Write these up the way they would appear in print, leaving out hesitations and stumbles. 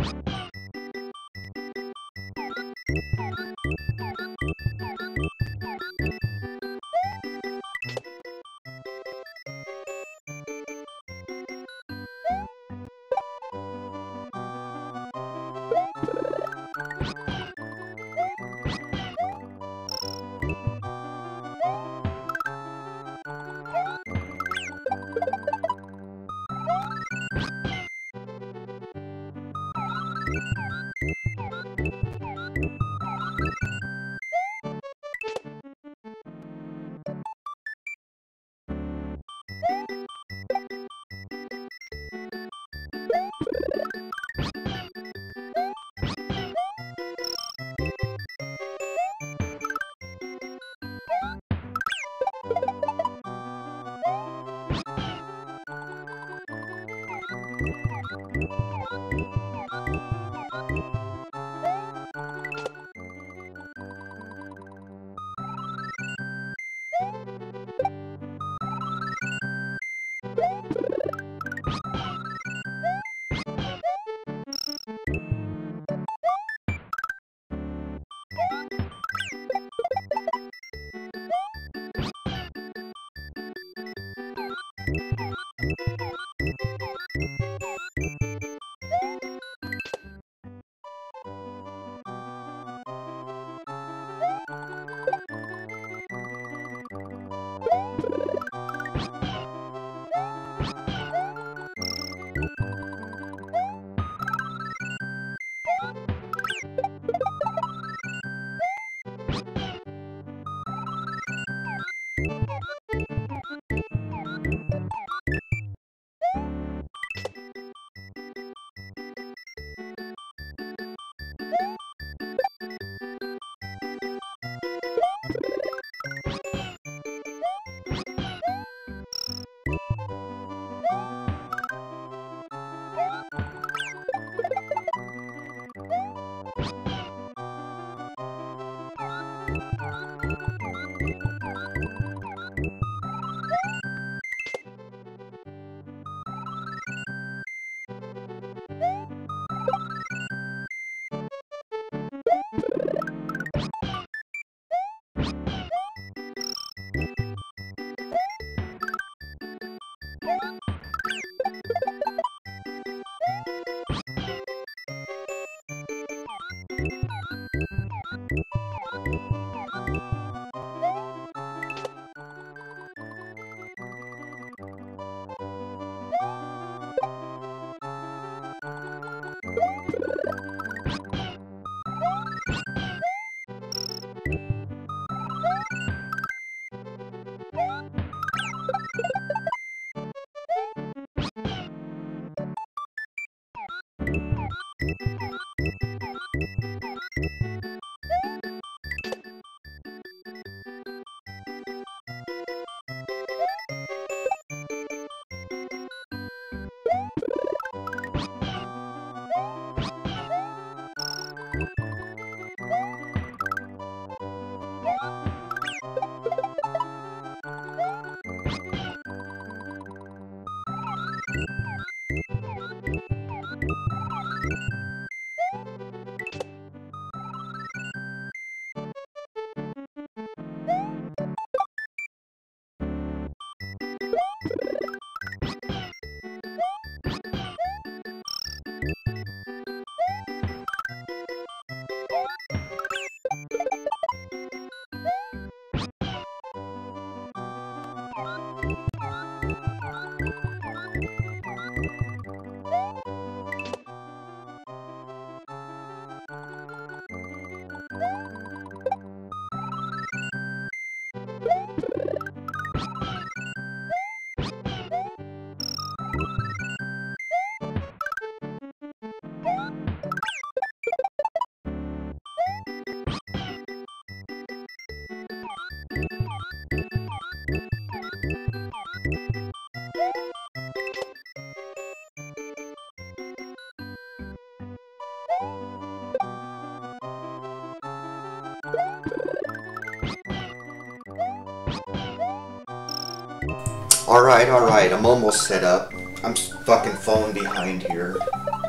Alright, I'm almost set up. I'm fucking falling behind here.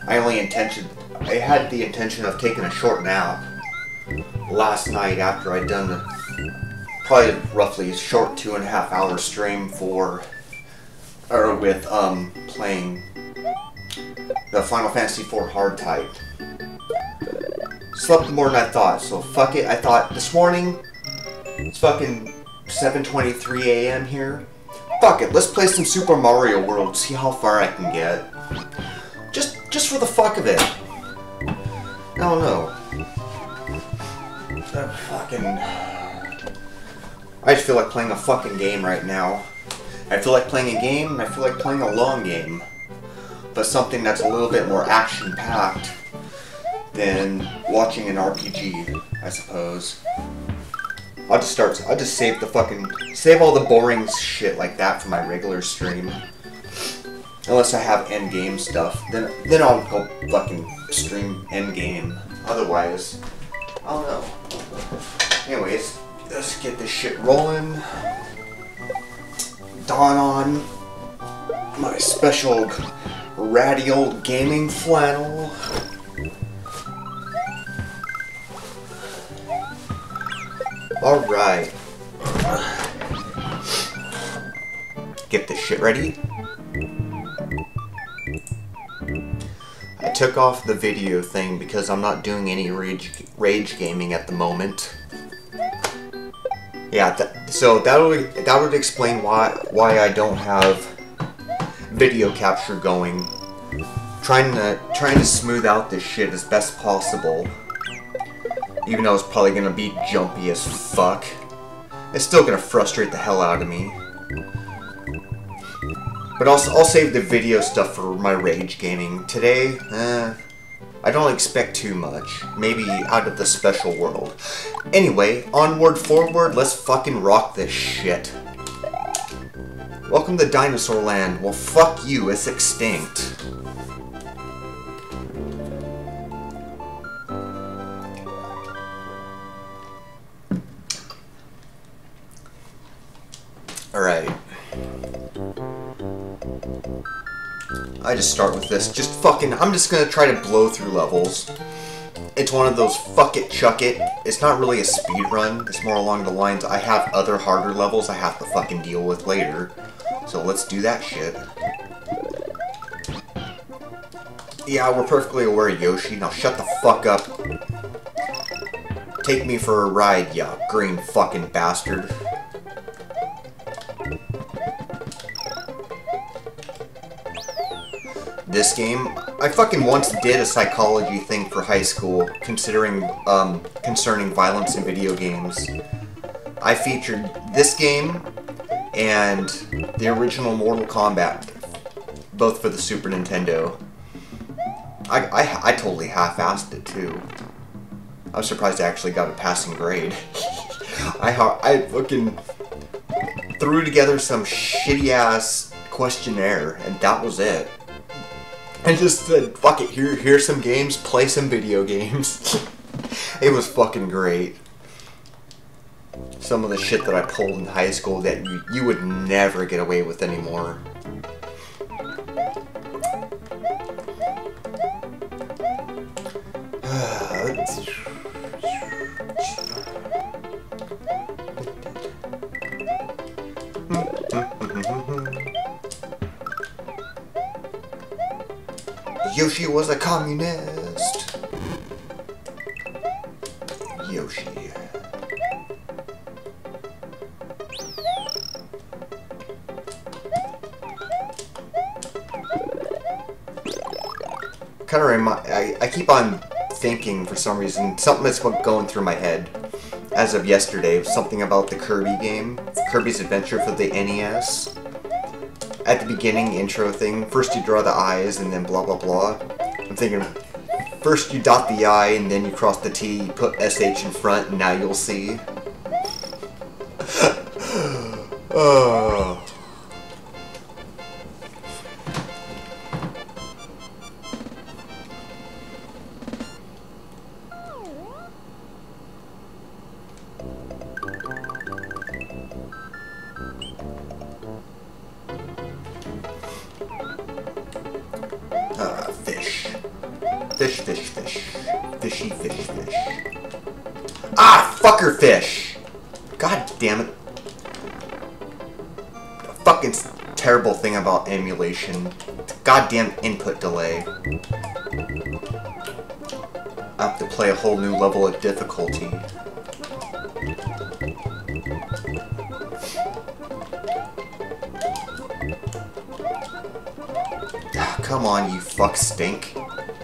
I had the intention of taking a short nap last night after I'd done probably roughly a short 2.5 hour stream with playing the Final Fantasy IV hard type. Slept more than I thought, so fuck it. I thought this morning, it's fucking 7:23 a.m. here. Fuck it, let's play some Super Mario World, see how far I can get. Just for the fuck of it. I don't know. I just feel like playing a fucking game right now. I feel like playing a game, and I feel like playing a long game. But something that's a little bit more action-packed than watching an RPG, I suppose. I'll just save all the boring shit like that for my regular stream. Unless I have endgame stuff, then I'll go fucking stream endgame. Otherwise, I don't know. Anyways, let's get this shit rolling. Don on my special ratty old gaming flannel. Alright. Get this shit ready. I took off the video thing because I'm not doing any rage gaming at the moment. Yeah, so that would explain why I don't have video capture going. Trying to smooth out this shit as best possible. Even though it's probably gonna be jumpy as fuck. It's still gonna frustrate the hell out of me. But I'll save the video stuff for my rage gaming. Today, I don't expect too much. Maybe out of the special world. Anyway, onward, forward, let's fucking rock this shit. Welcome to Dinosaur Land. Well, fuck you, it's extinct. Alright. I just start with this. I'm just gonna try to blow through levels. It's one of those fuck it, chuck it. It's not really a speed run. It's more along the lines I have other harder levels I have to fucking deal with later. So let's do that shit. Yeah, we're perfectly aware of Yoshi. Now shut the fuck up. Take me for a ride, ya green fucking bastard. This game, I fucking once did a psychology thing for high school, concerning violence in video games. I featured this game and the original Mortal Kombat, both for the Super Nintendo. I totally half-assed it too. I was surprised I actually got a passing grade. I fucking threw together some shitty-ass questionnaire, and that was it. I just said, fuck it, here's some games, play some video games. It was fucking great. Some of the shit that I pulled in high school that you would never get away with anymore. Yoshi was a communist. Yoshi. I keep on thinking for some reason, something that's going through my head as of yesterday, something about the Kirby game, Kirby's Adventure for the NES. At the beginning intro thing, first you draw the eyes and then blah blah blah. I'm thinking, first you dot the I and then you cross the T, you put SH in front and now you'll see. Oh. Fish. Fish, fish, fish. Fishy, fish, fish. Ah, fucker fish! God damn it. The fucking terrible thing about emulation. Goddamn input delay. I have to play a whole new level of difficulty. Come on, you fuck stink.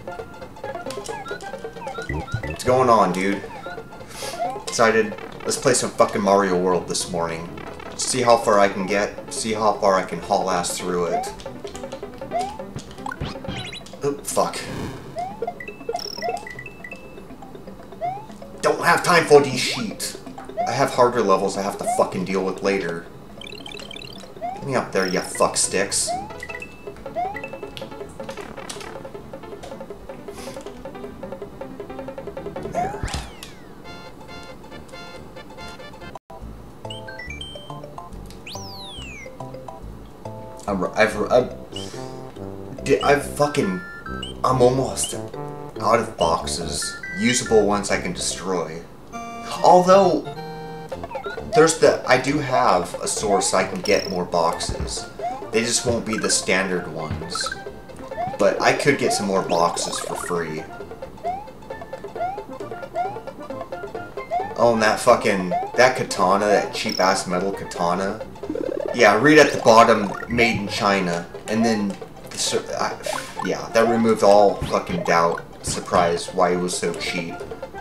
What's going on, dude? Decided, let's play some fucking Mario World this morning. See how far I can get, see how far I can haul ass through it. Oh, fuck. Don't have time for these sheets. I have harder levels I have to fucking deal with later. Get me up there, you fuck sticks. I'm almost out of boxes. Usable ones I can destroy. Although, I do have a source I can get more boxes. They just won't be the standard ones. But I could get some more boxes for free. Oh, and that katana, that cheap ass metal katana. Yeah, read at the bottom, made in China, and then, yeah, that removed all fucking doubt, surprise, why it was so cheap.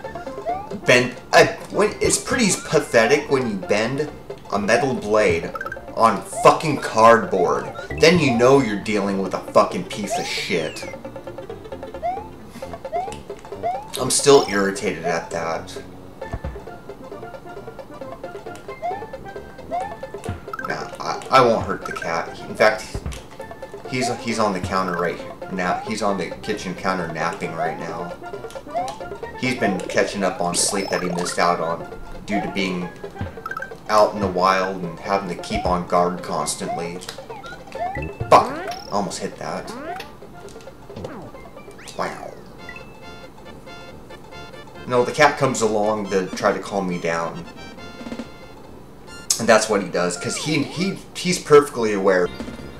It's pretty pathetic when you bend a metal blade on fucking cardboard. Then you know you're dealing with a fucking piece of shit. I'm still irritated at that. I won't hurt the cat. In fact, he's on the counter right now. He's on the kitchen counter napping right now. He's been catching up on sleep that he missed out on due to being out in the wild and having to keep on guard constantly. Fuck! I almost hit that. Wow. No, the cat comes along to try to calm me down. And that's what he does, because he's perfectly aware.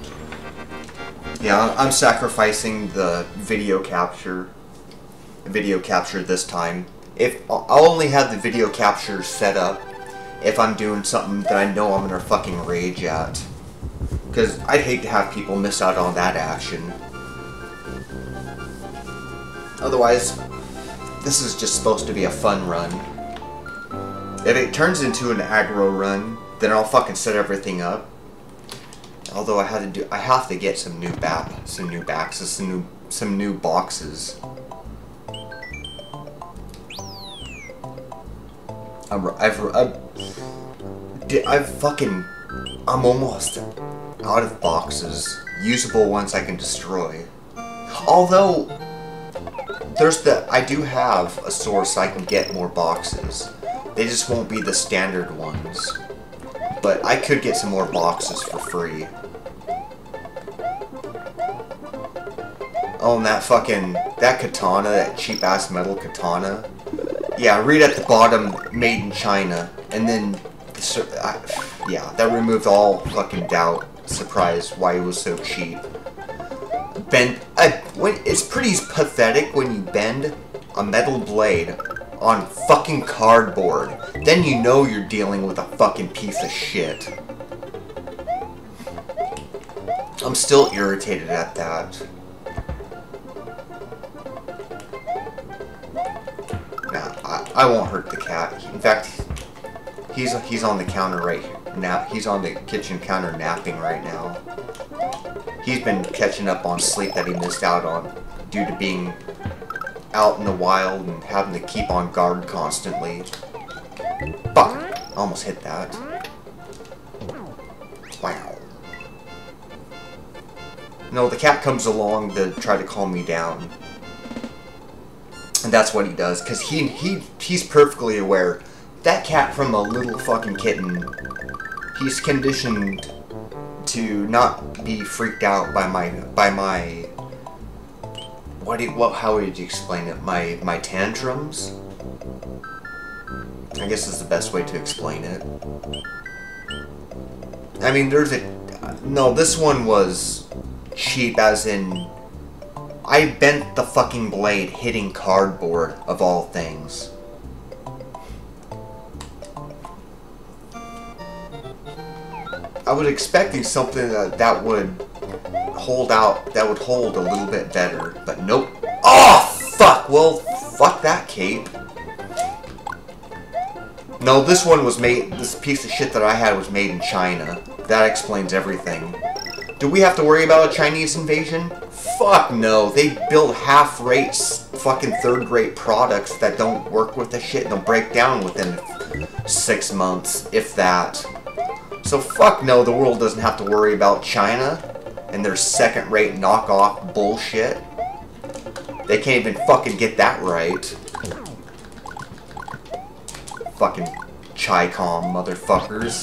Yeah, I'm sacrificing the video capture this time. I'll only have the video capture set up if I'm doing something that I know I'm gonna fucking rage at. Because I'd hate to have people miss out on that action. Otherwise, this is just supposed to be a fun run. If it turns into an aggro run, then I'll fucking set everything up. Although I have to get some new boxes. I'm almost out of boxes. Usable ones I can destroy. Although, I do have a source I can get more boxes. They just won't be the standard ones. But I could get some more boxes for free. Oh, and that katana, that cheap ass metal katana. Yeah, read at the bottom, made in China, and then, yeah, that removed all fucking doubt, surprise, why it was so cheap. It's pretty pathetic when you bend a metal blade on fucking cardboard. Then you know you're dealing with a fucking piece of shit. I'm still irritated at that. Nah, I won't hurt the cat. In fact, he's on the counter right now. He's on the kitchen counter napping right now. He's been catching up on sleep that he missed out on due to being out in the wild and having to keep on guard constantly. Fuck! I almost hit that. Wow. No, the cat comes along to try to calm me down. And that's what he does, because he's perfectly aware. That cat from a little fucking kitten, he's conditioned to not be freaked out by my how would you explain it? My tantrums? I guess is the best way to explain it. I mean, no, this one was cheap as in, I bent the fucking blade hitting cardboard, of all things. I was expecting something that would hold a little bit better, but nope. Oh, fuck! Well, fuck that cape. No, this one was made, this piece of shit that I had was made in China. That explains everything. Do we have to worry about a Chinese invasion? Fuck no. They build half-rate, fucking third-rate products that don't work with the shit and they'll break down within 6 months, if that. So fuck no, the world doesn't have to worry about China and their second-rate knockoff bullshit. They can't even fucking get that right. Fucking Chi-Com motherfuckers.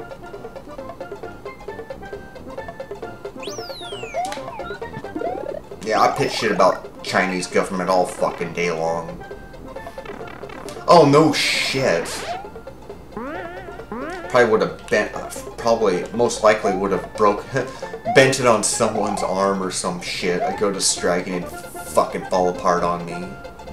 Yeah, I pitch shit about Chinese government all fucking day long. Oh no shit. Probably would have bent, most likely would have bent it on someone's arm or some shit. I go to strike and it'd fucking fall apart on me.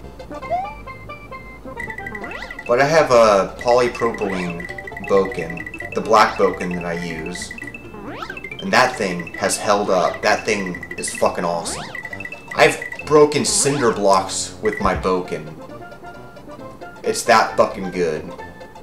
But I have a polypropylene Boken, the black Boken that I use. And that thing has held up. That thing is fucking awesome. I've broken cinder blocks with my Boken. It's that fucking good.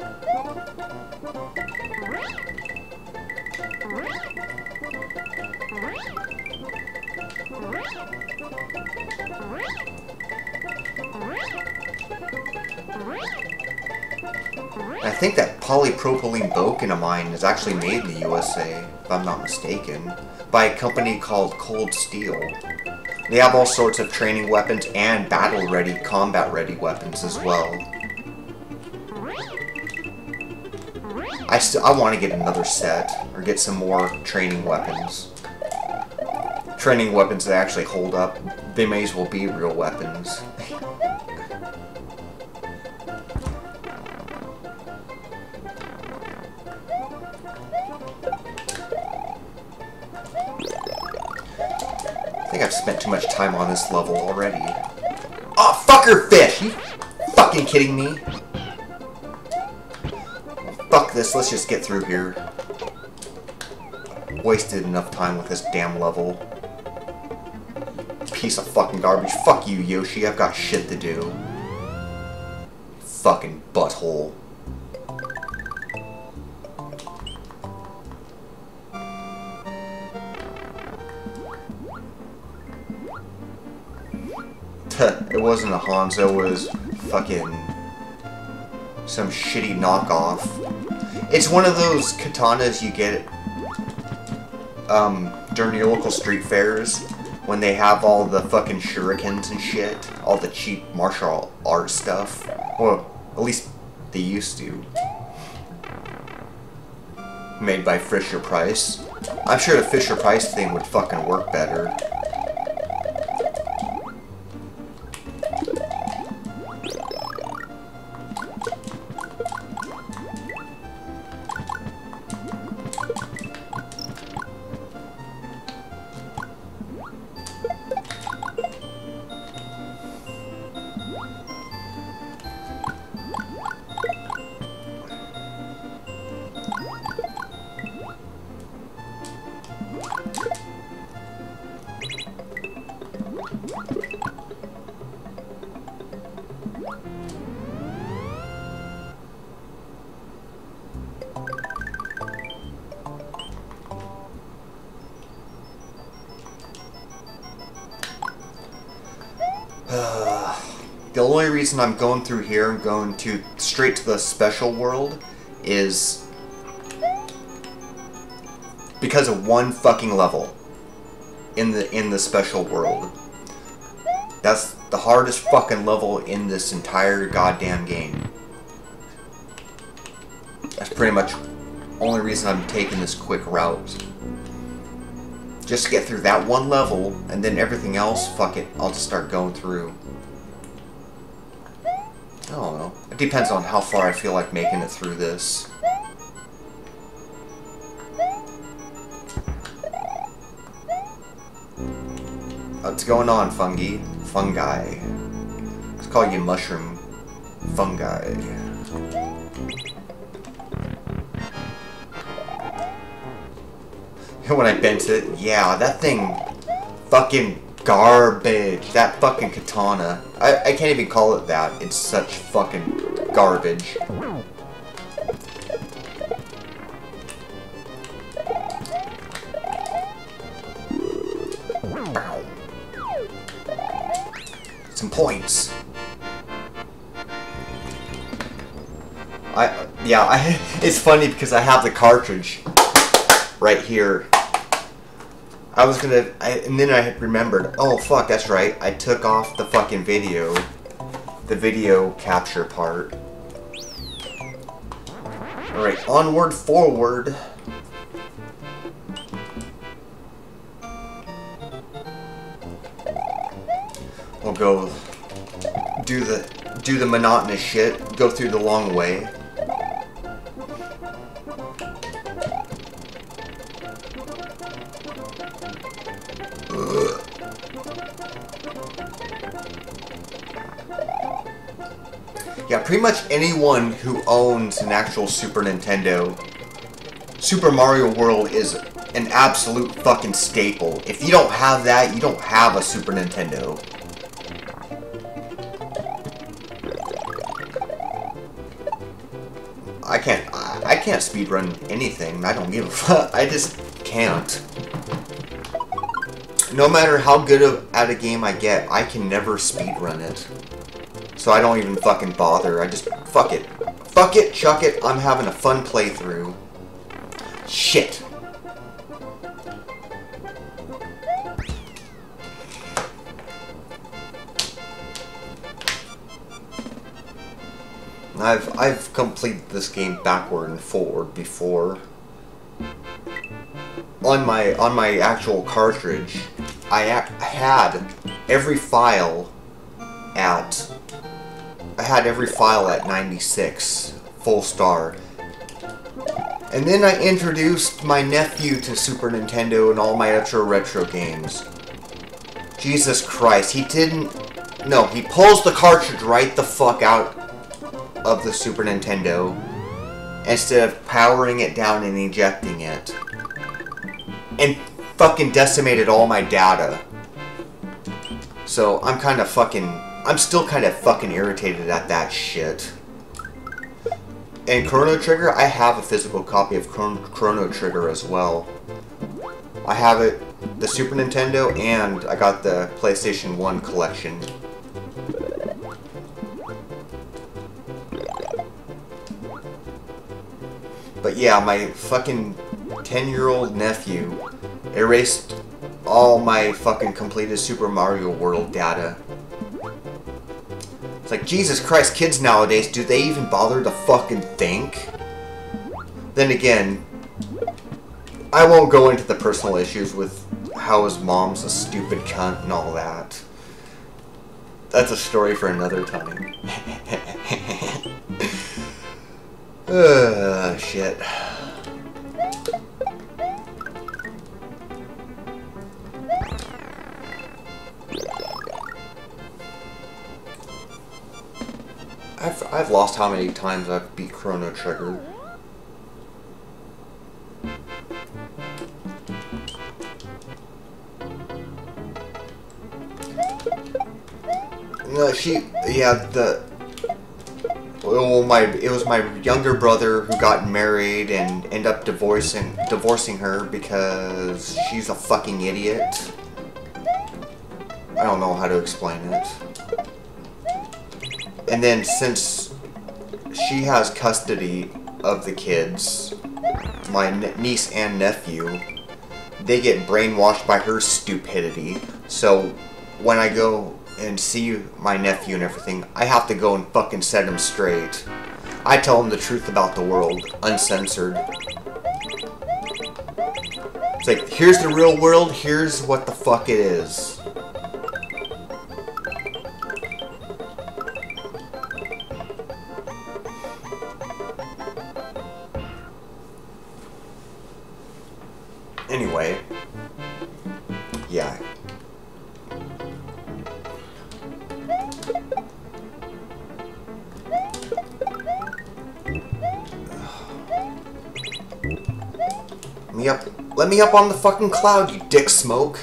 I think that polypropylene Boken of mine is actually made in the USA, if I'm not mistaken, by a company called Cold Steel. They have all sorts of training weapons and battle-ready, combat-ready weapons as well. I want to get another set, or get some more training weapons. Training weapons that actually hold up. They may as well be real weapons. I think I've spent too much time on this level already. Oh, fucker fish! You fucking kidding me? Fuck this, let's just get through here. Wasted enough time with this damn level. Piece of fucking garbage. Fuck you, Yoshi, I've got shit to do. Fucking butthole. It wasn't a Hanzo, it was fucking some shitty knockoff. It's one of those katanas you get during your local street fairs when they have all the fucking shurikens and shit, all the cheap martial arts stuff. Well, at least they used to. Made by Fisher-Price. I'm sure the Fisher-Price thing would fucking work better. The only reason I'm going through here and going straight to the special world is because of one fucking level in the special world. That's the hardest fucking level in this entire goddamn game. That's pretty much the only reason I'm taking this quick route. just to get through that one level, and then everything else, fuck it, I'll just start going through. I don't know. It depends on how far I feel like making it through this. What's going on, fungi? Fungi. Let's call you mushroom fungi. When I bent it, yeah, that thing fucking garbage. That fucking katana. I can't even call it that. It's such fucking garbage. Some points. It's funny because I have the cartridge right here. I was gonna, and then I remembered, oh fuck, that's right, I took off the fucking video, the video capture part. Alright, onward, forward. We'll go do the monotonous shit, go through the long way. Yeah, pretty much anyone who owns an actual Super Nintendo, Super Mario World is an absolute fucking staple. If you don't have that, you don't have a Super Nintendo. I can't speedrun anything. I don't give a fuck. I just can't. No matter how good at a game I get, I can never speedrun it. So I don't even fucking bother. I just, fuck it. Fuck it, chuck it, I'm having a fun playthrough. Shit. I've completed this game backward and forward before. On my actual cartridge, I had every file at 96 full star. And then I introduced my nephew to Super Nintendo and all my retro games. Jesus Christ, he pulls the cartridge right the fuck out of the Super Nintendo instead of powering it down and ejecting it. And fucking decimated all my data. So I'm still kind of fucking irritated at that shit. And Chrono Trigger, I have a physical copy of Chrono Trigger as well. I have it, the Super Nintendo, and I got the PlayStation 1 collection. But yeah, my fucking 10-year-old nephew erased all my fucking completed Super Mario World data. It's like, Jesus Christ, kids nowadays, do they even bother to fucking think? Then again, I won't go into the personal issues with how his mom's a stupid cunt and all that. That's a story for another time. Shit. I've lost how many times I've beat Chrono Trigger. No, it was my younger brother who got married and ended up divorcing her because she's a fucking idiot. I don't know how to explain it. And then since she has custody of the kids, my niece and nephew, they get brainwashed by her stupidity. So when I go and see my nephew and everything, I have to go and fucking set him straight. I tell him the truth about the world, uncensored. It's like, here's the real world, here's what the fuck it is. Anyway. Yeah. Let me up on the fucking cloud, you dick smoke.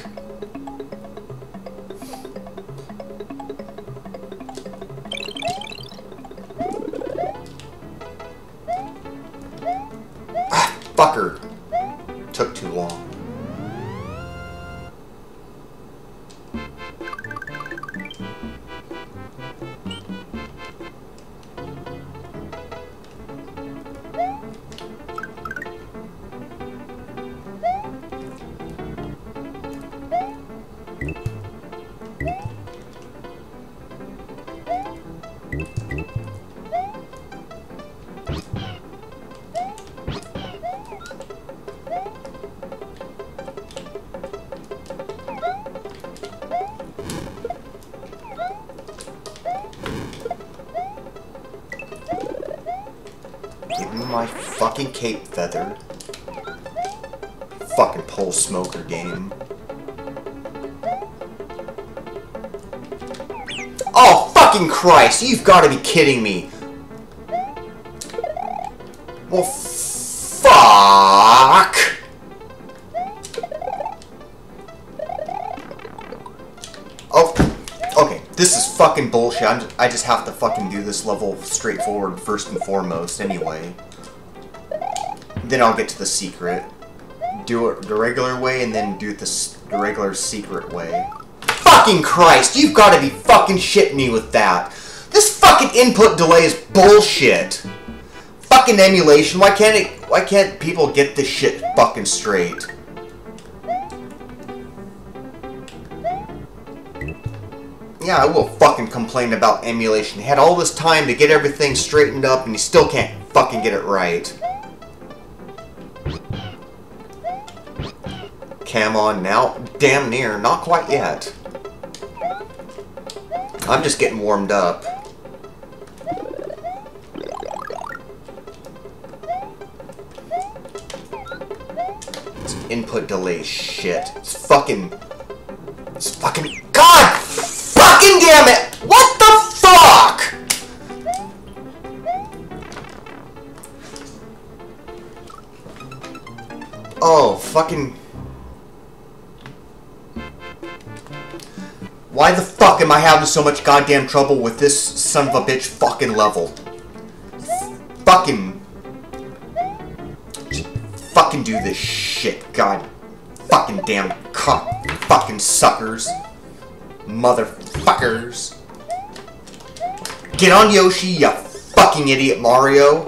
Ah, fucker. Took too long. Give me my fucking cape feather. Fucking pole smoker game. Oh, fucking Christ! You've got to be kidding me! Well, fuck! Oh, okay. This is fucking bullshit. I just have to fucking do this level straightforward first and foremost anyway. Then I'll get to the secret. Do it the regular way and then do it the regular secret way. Fucking Christ! You've got to be fucking shitting me with that. This fucking input delay is bullshit. Fucking emulation. Why can't people get this shit fucking straight? Yeah, I will fucking complain about emulation. He had all this time to get everything straightened up and he still can't fucking get it right. Cam on now? Damn near. Not quite yet. I'm just getting warmed up. This input delay shit. It's fucking... God! Fucking damn it! What the fuck?! Oh, fucking... Why the fuck am I having so much goddamn trouble with this son of a bitch fucking level? Fucking do this shit, god fucking damn cock fucking suckers. Motherfuckers. Get on Yoshi, you fucking idiot Mario.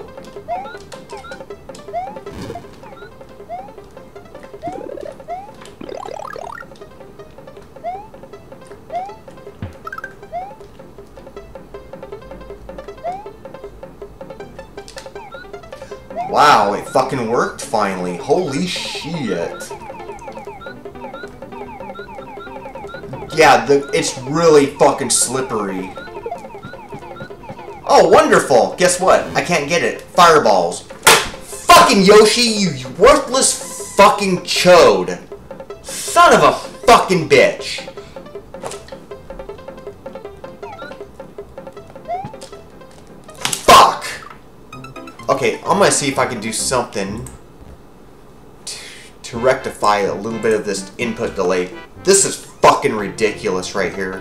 Wow, it fucking worked finally. Holy shit. Yeah, it's really fucking slippery. Oh, wonderful. Guess what? I can't get it. Fireballs. Fucking Yoshi, you worthless fucking chode. Son of a fucking bitch. Okay, I'm gonna see if I can do something to rectify a little bit of this input delay. This is fucking ridiculous right here.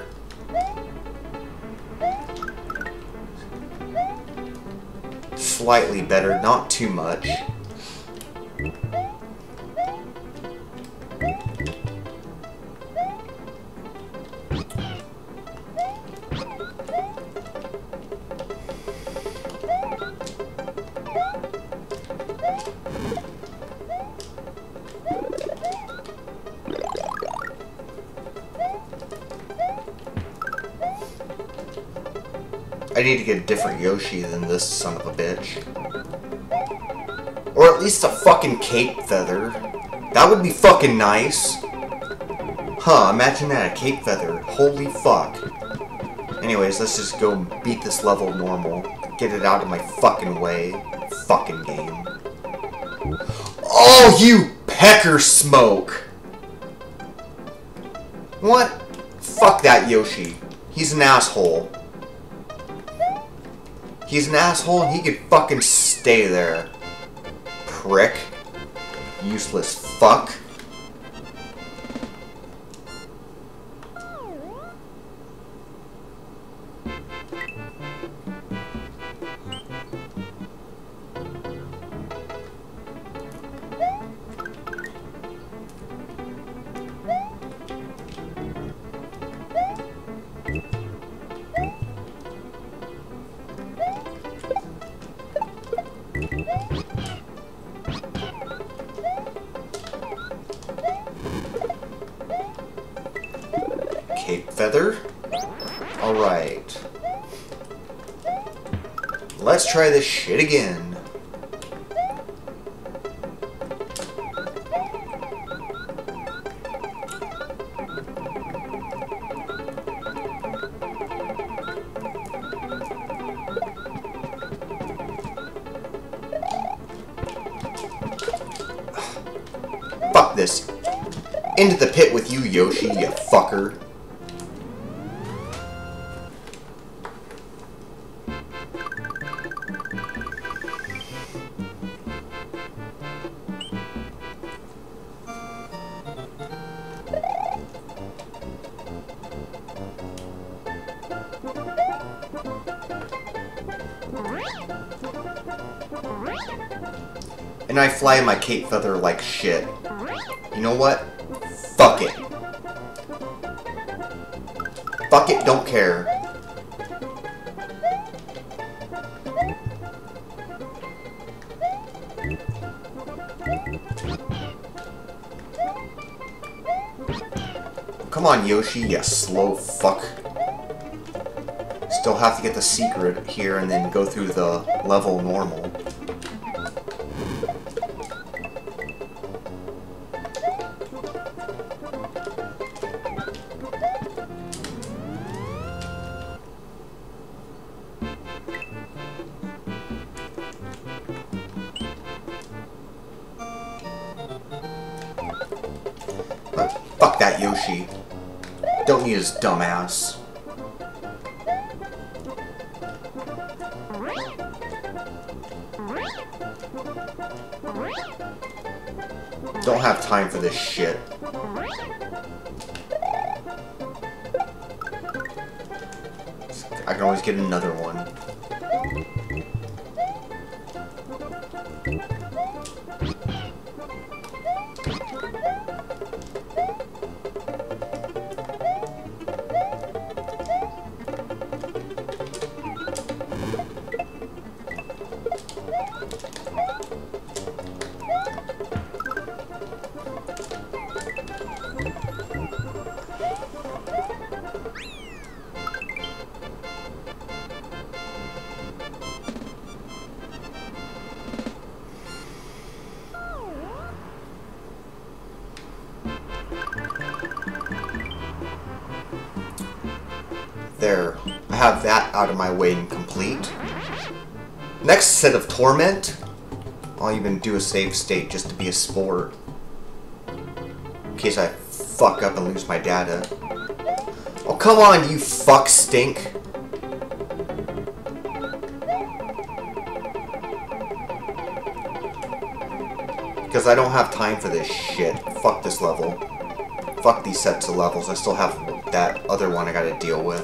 Slightly better, not too much. I need to get a different Yoshi than this son of a bitch. Or at least a fucking cape feather. That would be fucking nice. Huh, imagine that, a cape feather. Holy fuck. Anyways, let's just go beat this level normal. Get it out of my fucking way. Fucking game. Oh, you pecker smoke! What? Fuck that Yoshi. He's an asshole. He's an asshole and he could fucking stay there. Prick. Useless fuck. Cape feather. Alright. Let's try this shit again. Fuck this. Into the pit with you, Yoshi, you fucker. And I fly in my cape feather like shit. You know what? Fuck it. Fuck it, don't care. Come on, Yoshi, you slow fuck. Still have to get the secret here and then go through the level normal. Fuck that Yoshi. Don't need his dumb ass. Don't have time for this shit. I can always get another one. There. I have that out of my way and complete. Next set of torment. I'll even do a save state just to be a sport. In case I fuck up and lose my data. Oh, come on, you fuck stink. Because I don't have time for this shit. Fuck this level. Fuck these sets of levels. I still have that other one I gotta deal with.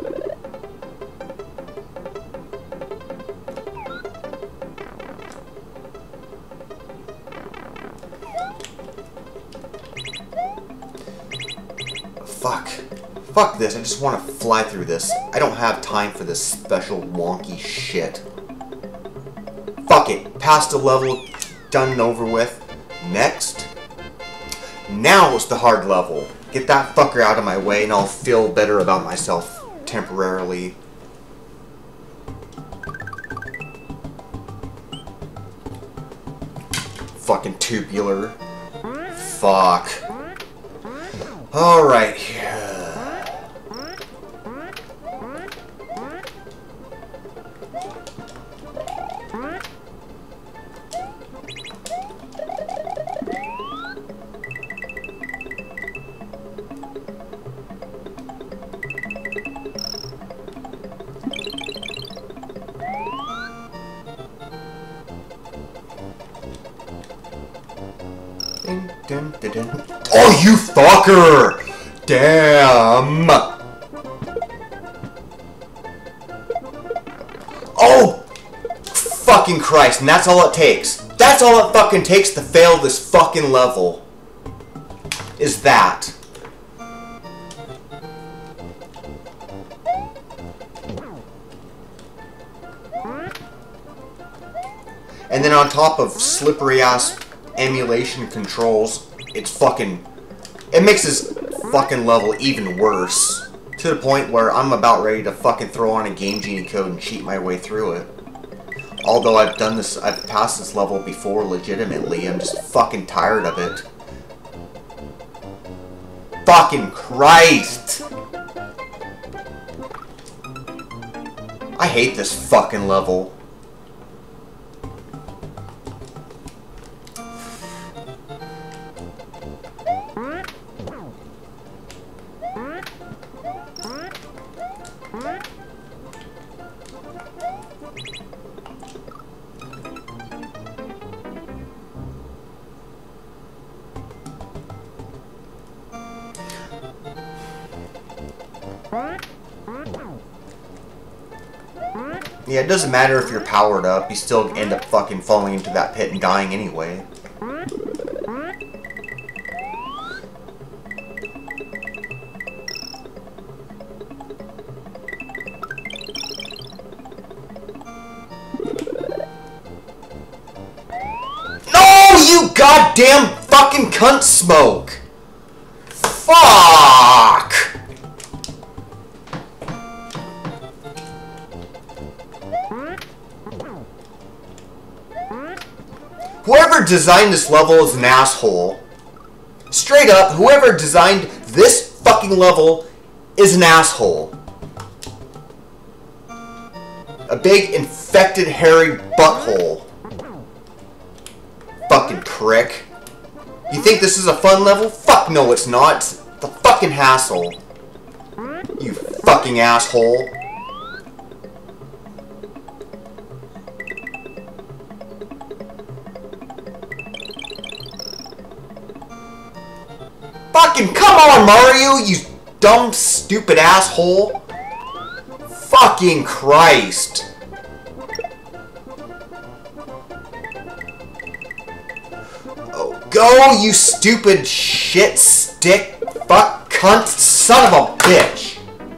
Fuck. Fuck this. I just want to fly through this. I don't have time for this special wonky shit. Fuck it. Past the level. Done and over with. Next. Now is the hard level. Get that fucker out of my way and I'll feel better about myself temporarily. Fucking tubular. fuck. Alright. Oh, you fucker! Damn! Oh! Fucking Christ, and that's all it takes. That's all it fucking takes to fail this fucking level. Is that. And then on top of slippery ass emulation controls, it's fucking... It makes this fucking level even worse. To the point where I'm about ready to fucking throw on a Game Genie code and cheat my way through it. Although I've done this, I've passed this level before legitimately, I'm just fucking tired of it. Fucking Christ! I hate this fucking level. Yeah, it doesn't matter if you're powered up, you still end up fucking falling into that pit and dying anyway. No, you goddamn fucking cunt smoke! Fuck! Whoever designed this level is an asshole. Straight up, whoever designed this fucking level is an asshole. A big, infected, hairy butthole. Fucking prick. You think this is a fun level? Fuck no, it's not. It's the fucking hassle. You fucking asshole. Fucking come on, Mario, you dumb, stupid asshole. Fucking Christ. Oh, go, you stupid shit stick fuck cunt son of a bitch.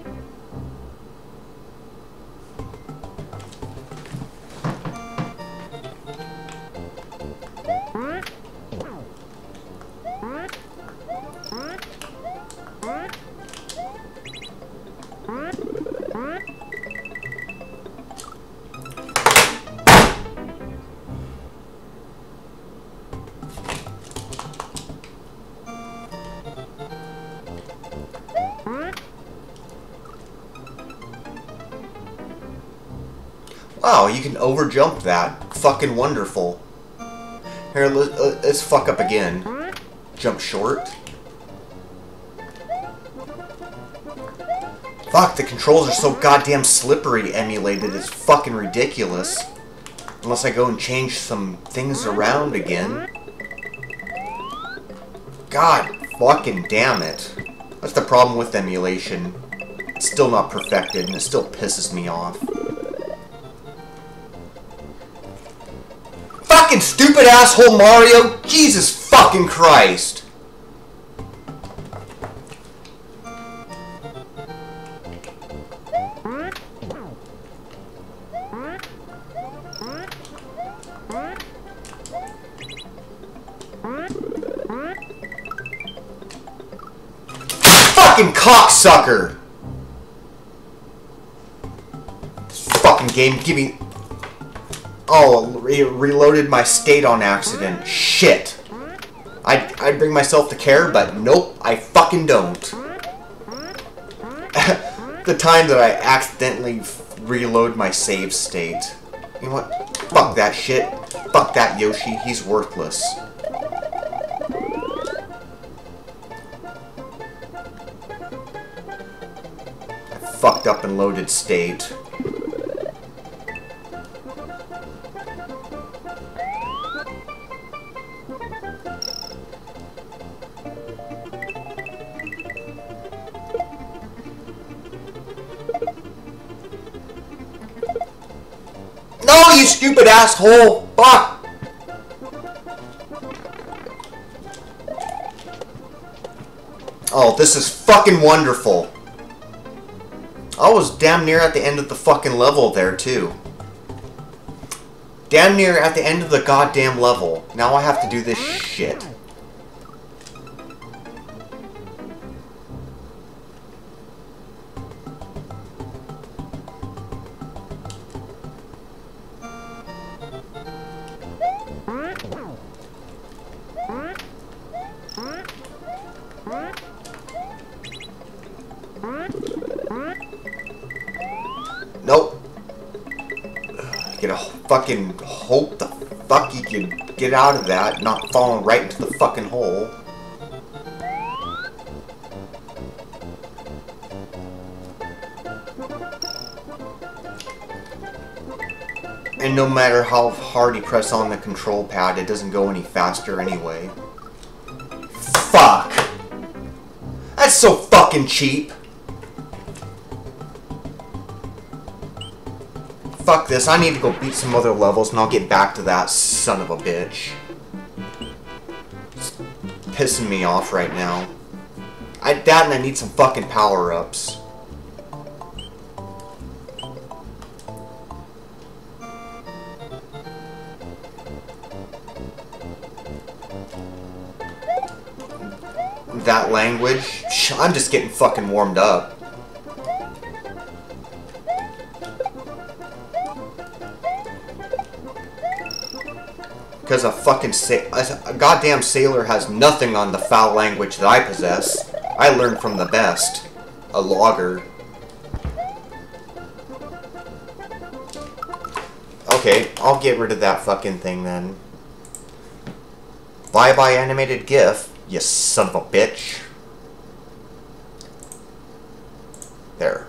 Wow, you can overjump that. Fucking wonderful. Here, let's fuck up again. Jump short. Fuck, the controls are so goddamn slippery emulated, it's fucking ridiculous. Unless I go and change some things around again. God fucking damn it. That's the problem with emulation. It's still not perfected, and it still pisses me off. Fucking stupid asshole Mario! Jesus fucking Christ! Fucking cocksucker! This fucking game, give me... Oh, reloaded my state on accident. Shit. I'd bring myself to care, but nope, I fucking don't. The time that I accidentally reload my save state. You know what? Fuck that shit. Fuck that Yoshi. He's worthless. I fucked up and loaded state. No, you stupid asshole! Fuck! Oh, this is fucking wonderful. I was damn near at the end of the fucking level there, too. Damn near at the end of the goddamn level. Now I have to do this shit. Nope. You gotta fucking hope the fuck you can get out of that, not falling right into the fucking hole. And no matter how hard you press on the control pad, it doesn't go any faster anyway. Fuck! That's so fucking cheap! Fuck this, I need to go beat some other levels and I'll get back to that son of a bitch. It's pissing me off right now. That and I need some fucking power-ups. That language? I'm just getting fucking warmed up. Because a goddamn sailor has nothing on the foul language that I possess. I learned from the best. A logger. Okay, I'll get rid of that fucking thing then. Bye-bye animated GIF, you son of a bitch. There.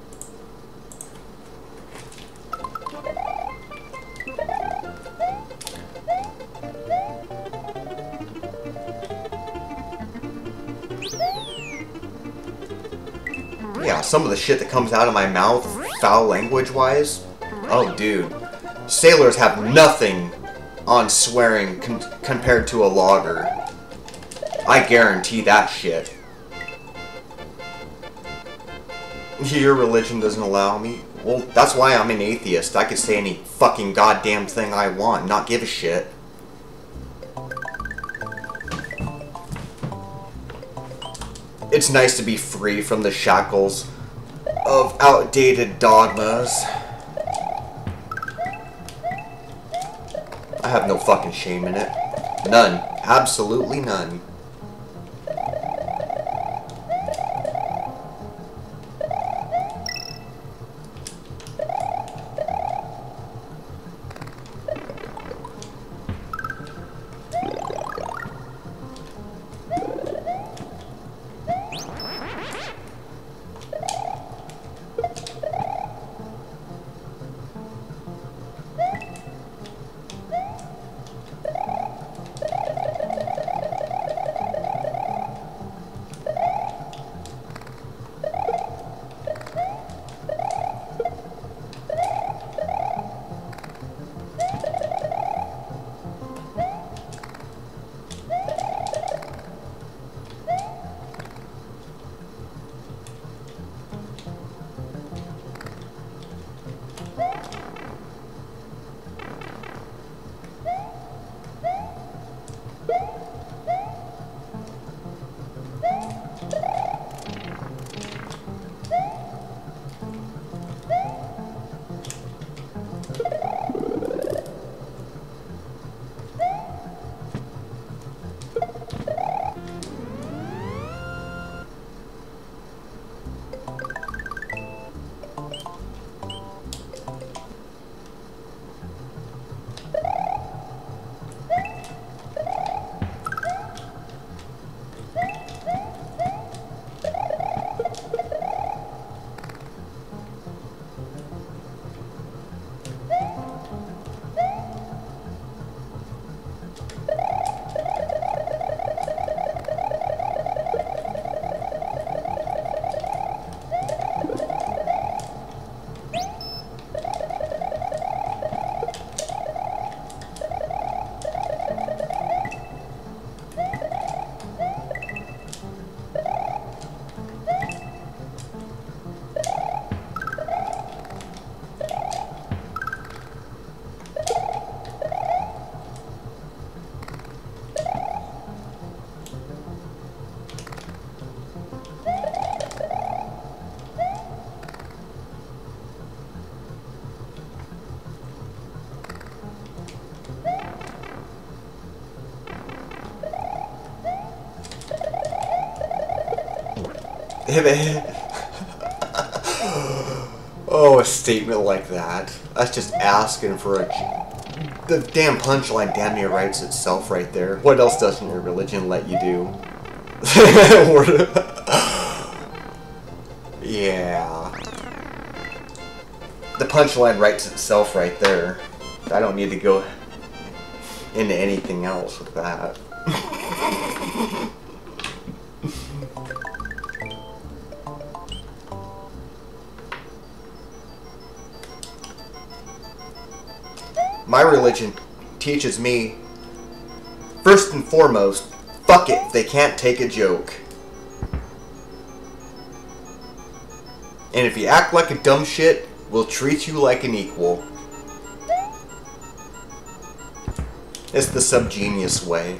Yeah, some of the shit that comes out of my mouth, foul language-wise. Oh, dude. Sailors have nothing on swearing compared to a logger. I guarantee that shit. Your religion doesn't allow me? Well, that's why I'm an atheist. I can say any fucking goddamn thing I want, not give a shit. It's nice to be free from the shackles of outdated dogmas. I have no fucking shame in it. None. Absolutely none. Oh, a statement like that. That's just asking for a... The damn punchline damn near writes itself right there. What else doesn't your religion let you do? Yeah. The punchline writes itself right there. I don't need to go into anything else with that. My religion teaches me, first and foremost, fuck it if they can't take a joke. And if you act like a dumb shit, we'll treat you like an equal. It's the subgenius way.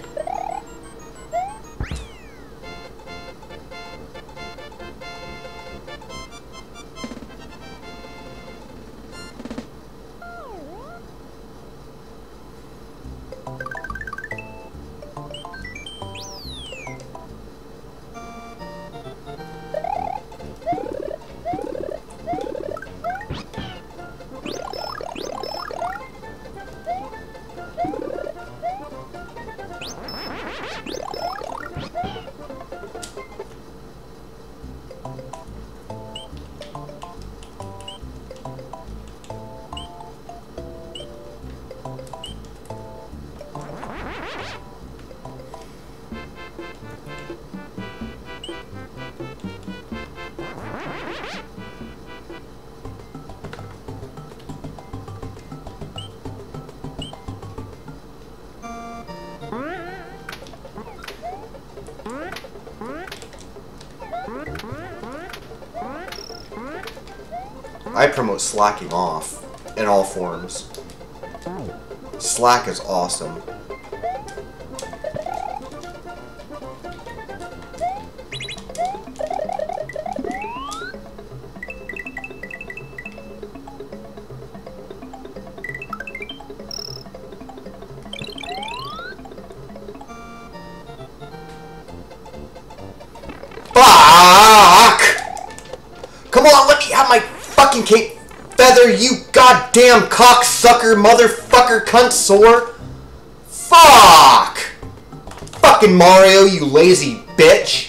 I promote slacking off in all forms. Slack is awesome. Fuck! Come on, let me have my fucking cape feather, you goddamn cocksucker, motherfucker, cunt sore. Fuck! Fucking Mario, you lazy bitch.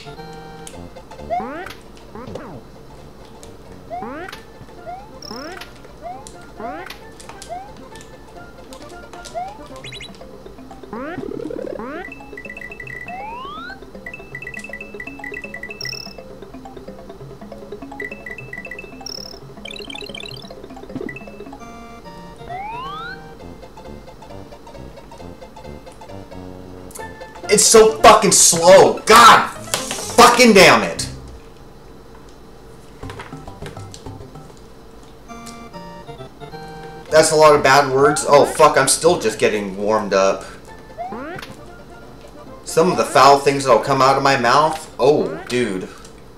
It's so fucking slow. God fucking damn it. That's a lot of bad words. Oh fuck, I'm still just getting warmed up. Some of the foul things that'll come out of my mouth. Oh, dude.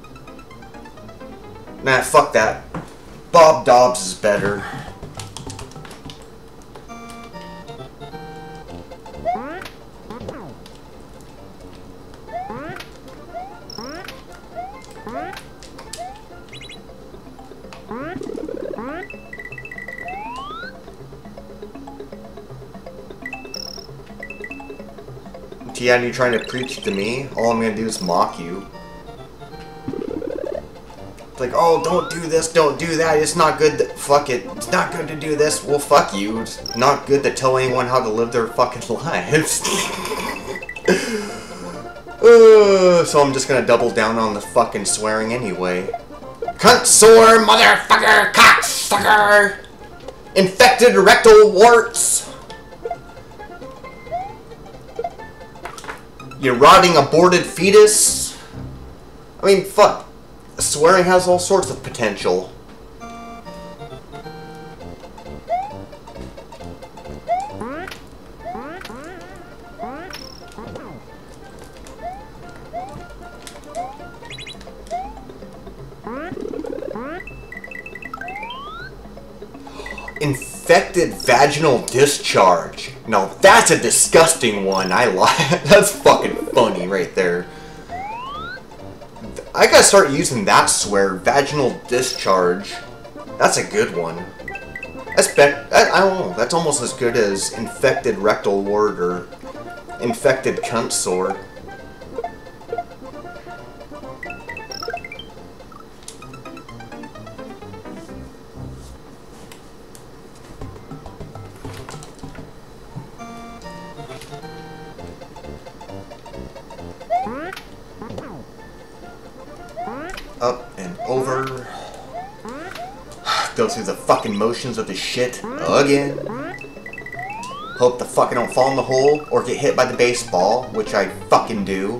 Nah, fuck that. Bob Dobbs is better. Yeah, you're trying to preach to me? All I'm gonna do is mock you. It's like, oh, don't do this, don't do that, it's not good that, fuck it, it's not good to do this, well, fuck you, it's not good to tell anyone how to live their fucking lives. So I'm just gonna double down on the fucking swearing anyway. Cunt sore, motherfucker, cocksucker! Infected rectal warts! You rotting aborted fetus? I mean, fuck. Swearing has all sorts of potential. Infected vaginal discharge. No, that's a disgusting one. I lie. That's fucking funny right there. I gotta start using that swear. Vaginal discharge. That's a good one. I don't know. That's almost as good as infected rectal wart or infected cunt sore. Up and over. Go through the fucking motions of the shit again. Hope the fucking don't fall in the hole or get hit by the baseball, which I fucking do.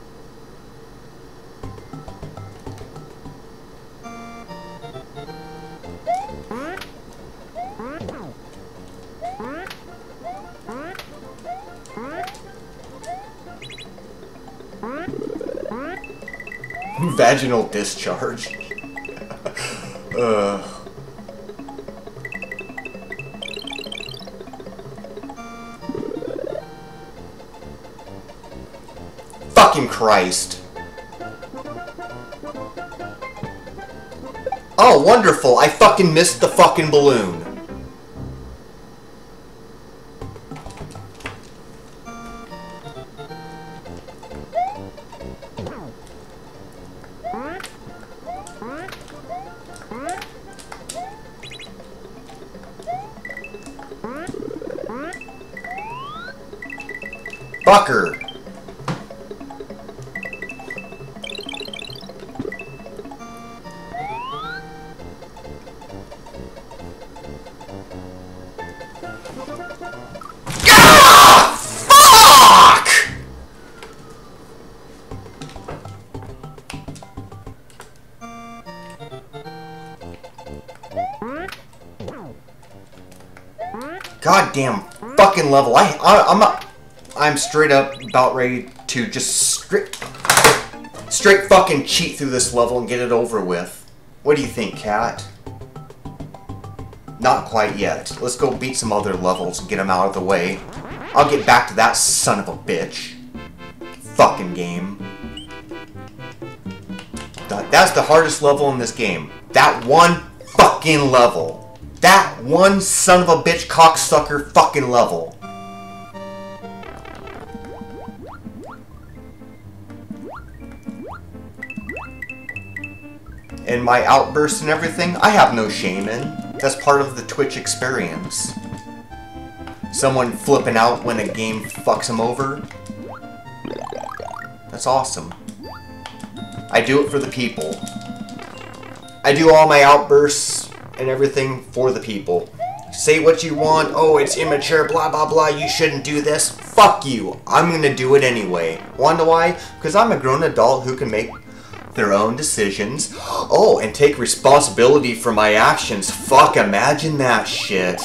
Vaginal discharge. Fucking Christ. Oh, wonderful. I fucking missed the fucking balloon. Fucker. Ah! Fuck! Goddamn fucking level. I'm straight up about ready to just straight fucking cheat through this level and get it over with. What do you think, Cat? Not quite yet. Let's go beat some other levels and get them out of the way. I'll get back to that son of a bitch. Fucking game. That's the hardest level in this game. That one fucking level. That one son of a bitch cocksucker fucking level. And my outbursts and everything, I have no shame in. That's part of the Twitch experience. Someone flipping out when a game fucks them over. That's awesome. I do it for the people. I do all my outbursts and everything for the people. Say what you want, oh it's immature, blah blah blah, you shouldn't do this. Fuck you, I'm gonna do it anyway. Wonder why? Because I'm a grown adult who can make their own decisions. Oh, and take responsibility for my actions. Fuck, imagine that shit.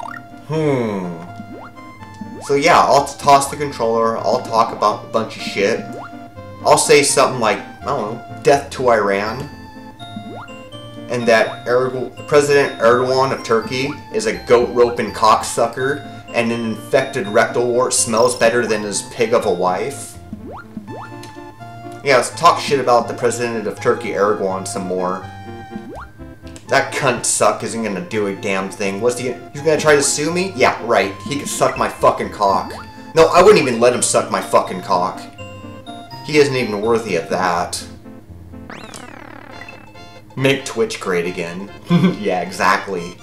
So yeah, I'll toss the controller, I'll talk about a bunch of shit. I'll say something like, I don't know, death to Iran. And that President Erdogan of Turkey is a goat-roping cocksucker, and an infected rectal wart smells better than his pig of a wife. Yeah, let's talk shit about the President of Turkey, Erdogan, some more. That cunt suck isn't gonna do a damn thing. He's gonna try to sue me? Yeah, right. He could suck my fucking cock. No, I wouldn't even let him suck my fucking cock. He isn't even worthy of that. Make Twitch great again. Yeah, exactly.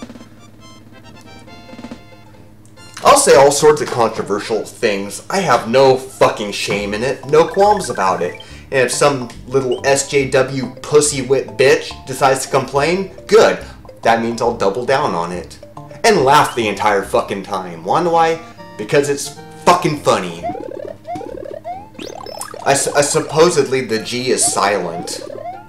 I'll say all sorts of controversial things. I have no fucking shame in it. No qualms about it. And if some little SJW pussy-wit bitch decides to complain, good. That means I'll double down on it. And laugh the entire fucking time. Wonder why? Because it's fucking funny. Supposedly the G is silent.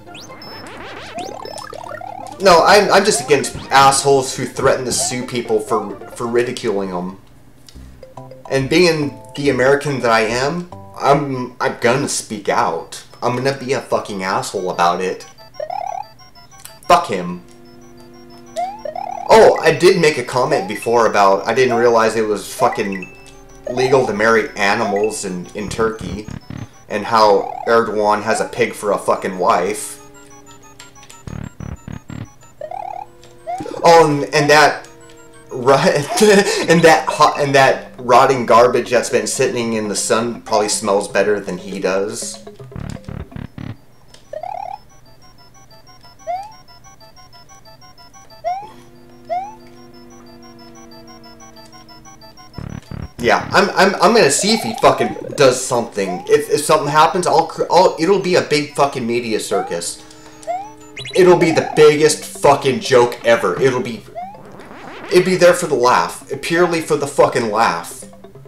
No, I'm just against assholes who threaten to sue people for ridiculing them. And being the American that I am, I'm gonna speak out. I'm gonna be a fucking asshole about it. Fuck him. Oh, I did make a comment before about I didn't realize it was fucking legal to marry animals in Turkey. and how Erdogan has a pig for a fucking wife. Oh, and that and that rotting garbage that's been sitting in the sun probably smells better than he does. Yeah, I'm gonna see if he fucking does something. If something happens, it'll be a big fucking media circus. It'll be the biggest fucking joke ever. It'd be there for the laugh. Purely for the fucking laugh.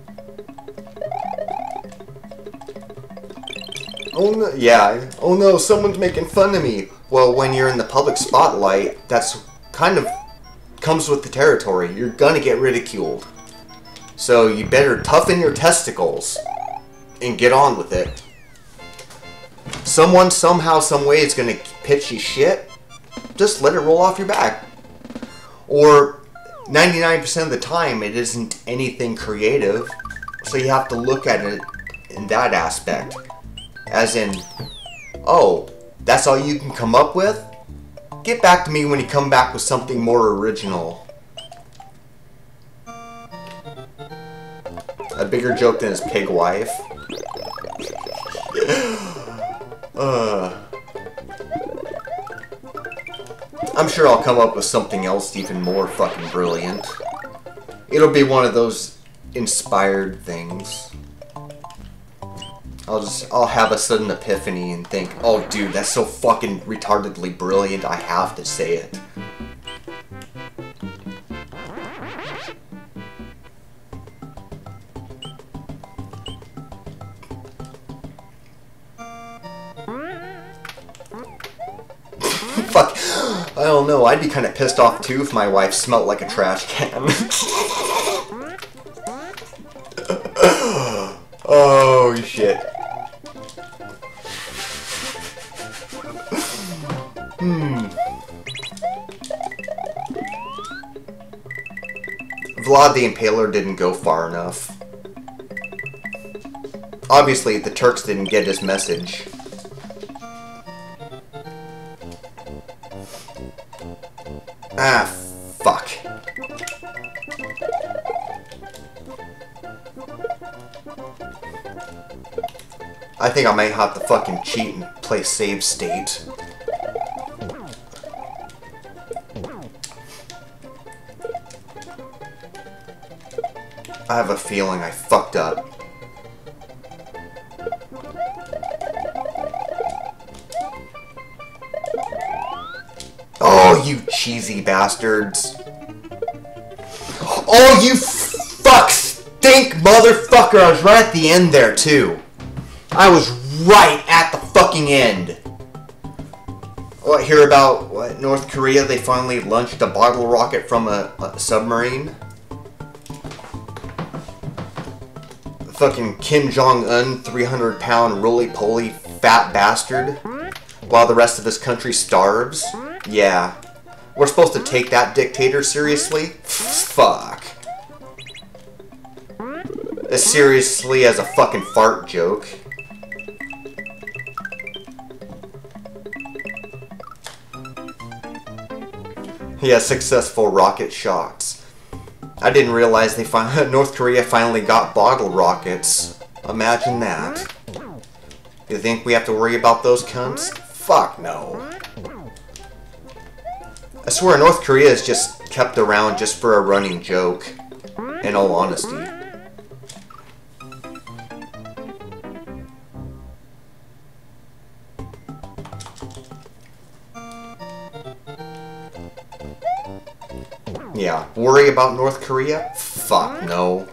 Oh no, yeah. Oh no, someone's making fun of me. Well, when you're in the public spotlight, that's kind of comes with the territory. You're gonna get ridiculed. So you better toughen your testicles and get on with it. Someone, somehow, someway is gonna pitch you shit. Just let it roll off your back. Or 99% of the time, it isn't anything creative. So you have to look at it in that aspect. As in, oh, that's all you can come up with? Get back to me when you come back with something more original. A bigger joke than his pig wife. I'm sure I'll come up with something else even more fucking brilliant. It'll be one of those inspired things. I'll have a sudden epiphany and think, oh dude, that's so fucking retardedly brilliant, I have to say it. Fuck, I don't know, I'd be kind of pissed off too if my wife smelled like a trash can. Oh shit. Vlad the Impaler didn't go far enough. Obviously, the Turks didn't get his message. Ah, fuck. I think I might have to fucking cheat and play save state. I have a feeling I fucked up. Oh, you cheesy bastards. Oh, you fuck stink motherfucker. I was right at the end there, too. I was right at the fucking end. What, hear about what, North Korea? They finally launched a bottle rocket from a submarine? Fucking Kim Jong-un, 300-pound, roly-poly, fat bastard, while the rest of his country starves? Yeah. We're supposed to take that dictator seriously? Fuck. As seriously as a fucking fart joke. He has successful rocket shots. I didn't realize North Korea finally got bottle rockets. Imagine that. You think we have to worry about those cunts? Fuck no. I swear North Korea is just kept around just for a running joke. In all honesty. Yeah, worry about North Korea? Fuck no.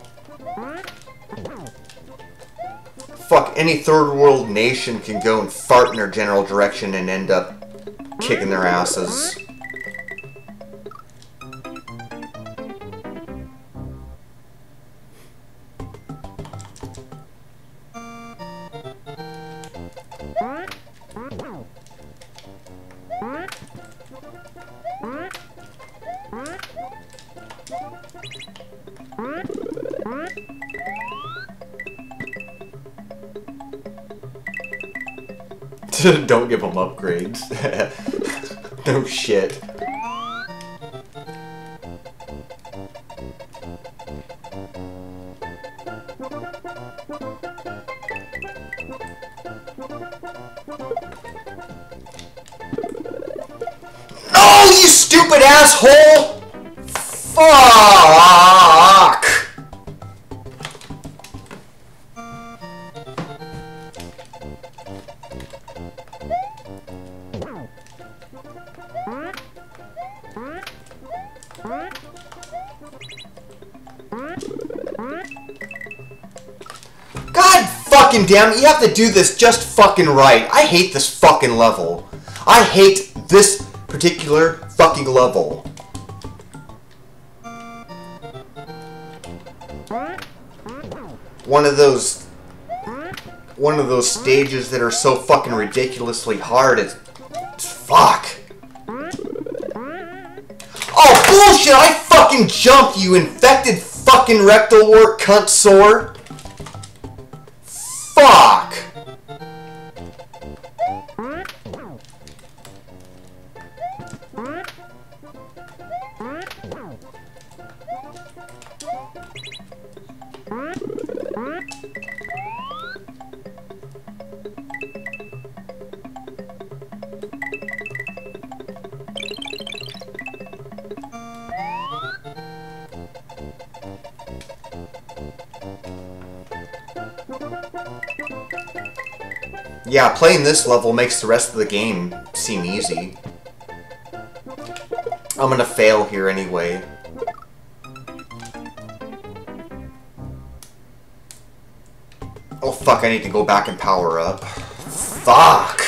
Fuck, any third world nation can go and fart in their general direction and end up kicking their asses. Don't give them upgrades. No shit. No, you stupid asshole! Fuck! God fucking damn it, you have to do this just fucking right. I hate this fucking level. I hate this particular fucking level. One of those stages that are so fucking ridiculously hard. It's fuck. Oh bullshit! I fucking jumped, you infected fucking rectal wart cunt sore. Fuck. Yeah, playing this level makes the rest of the game seem easy. I'm gonna fail here anyway. Oh fuck, I need to go back and power up. Fuck!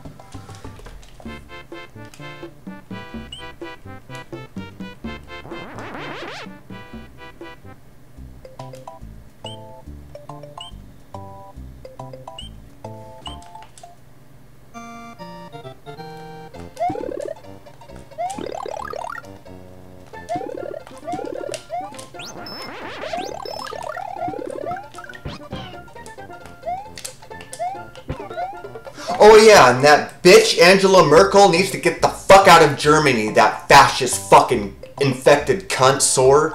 Oh yeah, and that bitch Angela Merkel needs to get the fuck out of Germany, that fascist fucking infected cunt sore.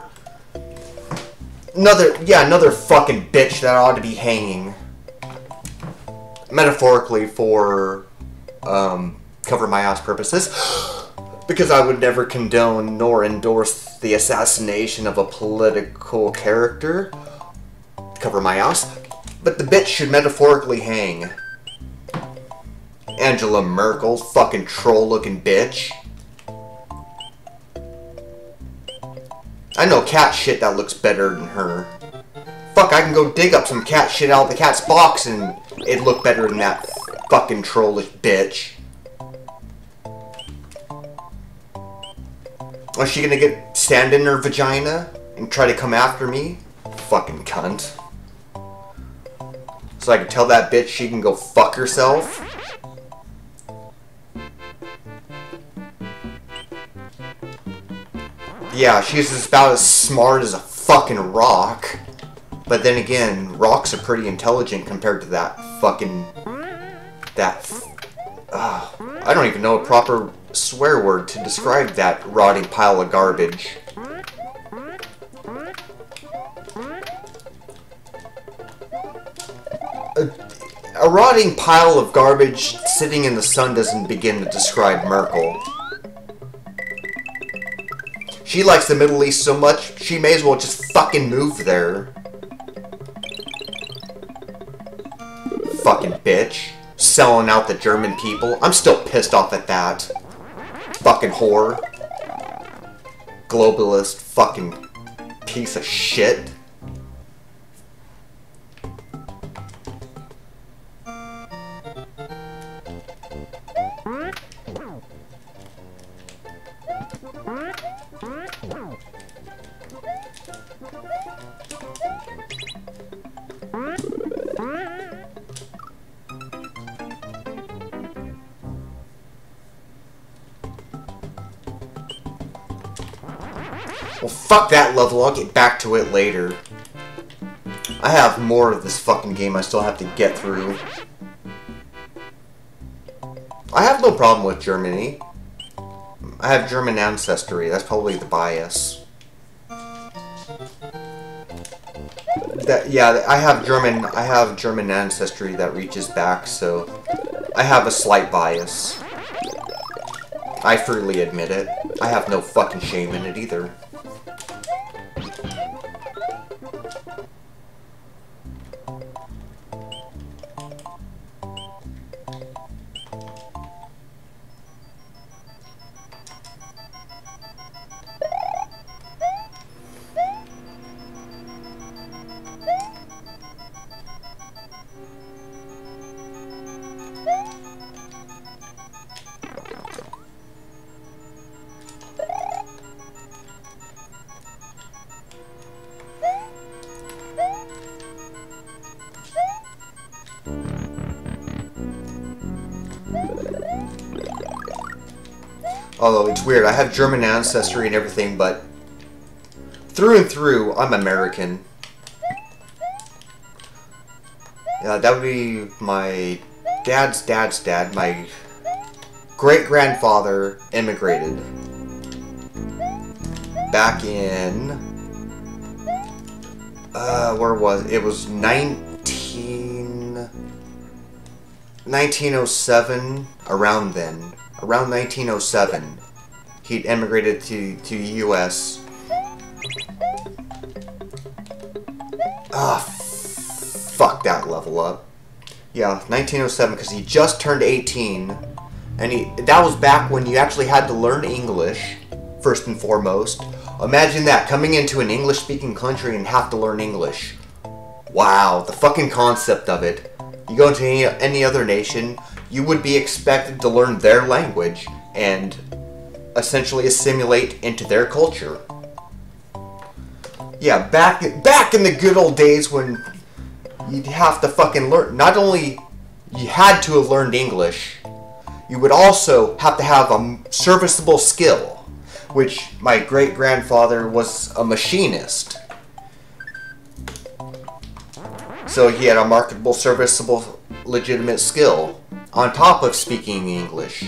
Another fucking bitch that ought to be hanging. Metaphorically for, cover my ass purposes. Because I would never condone nor endorse the assassination of a political character. Cover my ass. But the bitch should metaphorically hang. Angela Merkel, fucking troll-looking bitch. I know cat shit that looks better than her. Fuck, I can go dig up some cat shit out of the cat's box and it'd look better than that fucking trollish bitch. Is she gonna stand in her vagina and try to come after me? Fucking cunt. So I can tell that bitch she can go fuck herself? Yeah, she's about as smart as a fucking rock. But then again, rocks are pretty intelligent compared to that fucking... I don't even know a proper swear word to describe that rotting pile of garbage. A rotting pile of garbage sitting in the sun doesn't begin to describe Merkel. She likes the Middle East so much, she may as well just fucking move there. Fucking bitch. Selling out the German people. I'm still pissed off at that. Fucking whore. Globalist fucking piece of shit. Well, fuck that level, I'll get back to it later. I have more of this fucking game I still have to get through. I have no problem with Germany. I have German ancestry. That's probably the bias. Yeah, I have German ancestry that reaches back, so I have a slight bias. I freely admit it. I have no fucking shame in it either. Although it's weird, I have German ancestry and everything, but through and through, I'm American. Yeah, that would be my dad's dad's dad. My great-grandfather immigrated back in, where was it? It was 1907, around then. Around 1907, he'd emigrated to U.S. Ah, fuck that level up. Yeah, 1907, because he just turned 18, and that was back when you actually had to learn English, first and foremost. Imagine that, coming into an English-speaking country and have to learn English. Wow, the fucking concept of it. You go into any other nation, you would be expected to learn their language and essentially assimilate into their culture. Yeah, back in the good old days when you'd have to fucking learn, not only you had to have learned English, you would also have to have a serviceable skill, which my great-grandfather was a machinist. So he had a marketable, serviceable, legitimate skill on top of speaking English.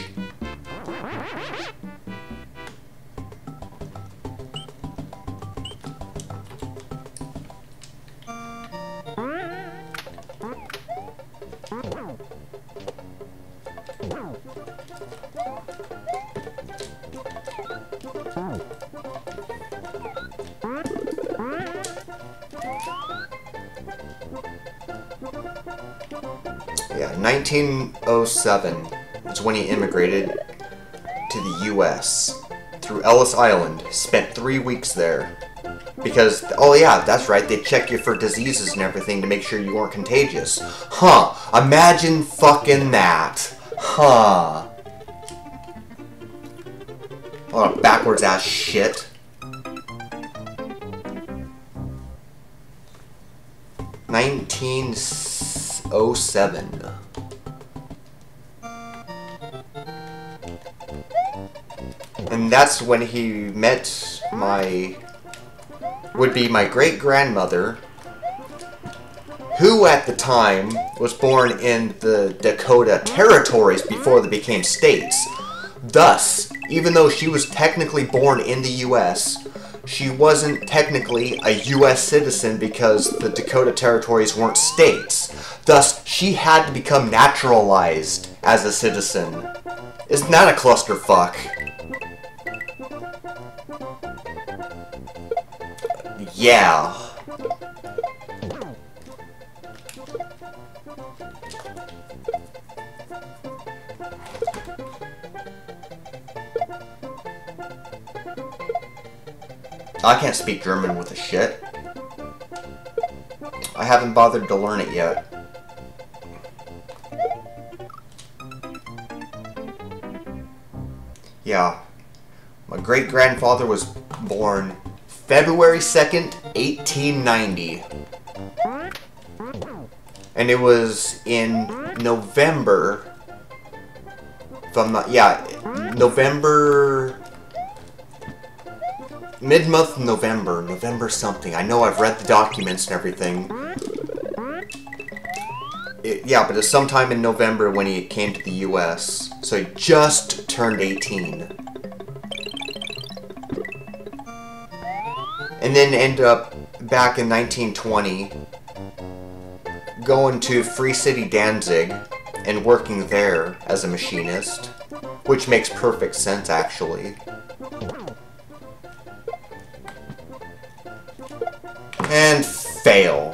Yeah, 1907 is when he immigrated to the U.S. through Ellis Island. Spent 3 weeks there. Because, oh yeah, that's right, they check you for diseases and everything to make sure you weren't contagious. Huh, imagine fucking that. Huh. Oh, backwards ass shit. '07. And that's when he met would be my great-grandmother, who at the time was born in the Dakota territories before they became states. Thus, even though she was technically born in the U.S., she wasn't technically a U.S. citizen because the Dakota territories weren't states. Thus, she had to become naturalized as a citizen. Isn't that a clusterfuck? Yeah. I can't speak German with a shit. I haven't bothered to learn it yet. Yeah. My great-grandfather was born February 2nd, 1890. And it was in November. If I'm not, yeah, November, mid-month November something. I know I've read the documents and everything. Yeah, but it's sometime in November when he came to the U.S. So he just turned 18. And then ended up back in 1920 going to Free City, Danzig, and working there as a machinist, which makes perfect sense, actually. And fail.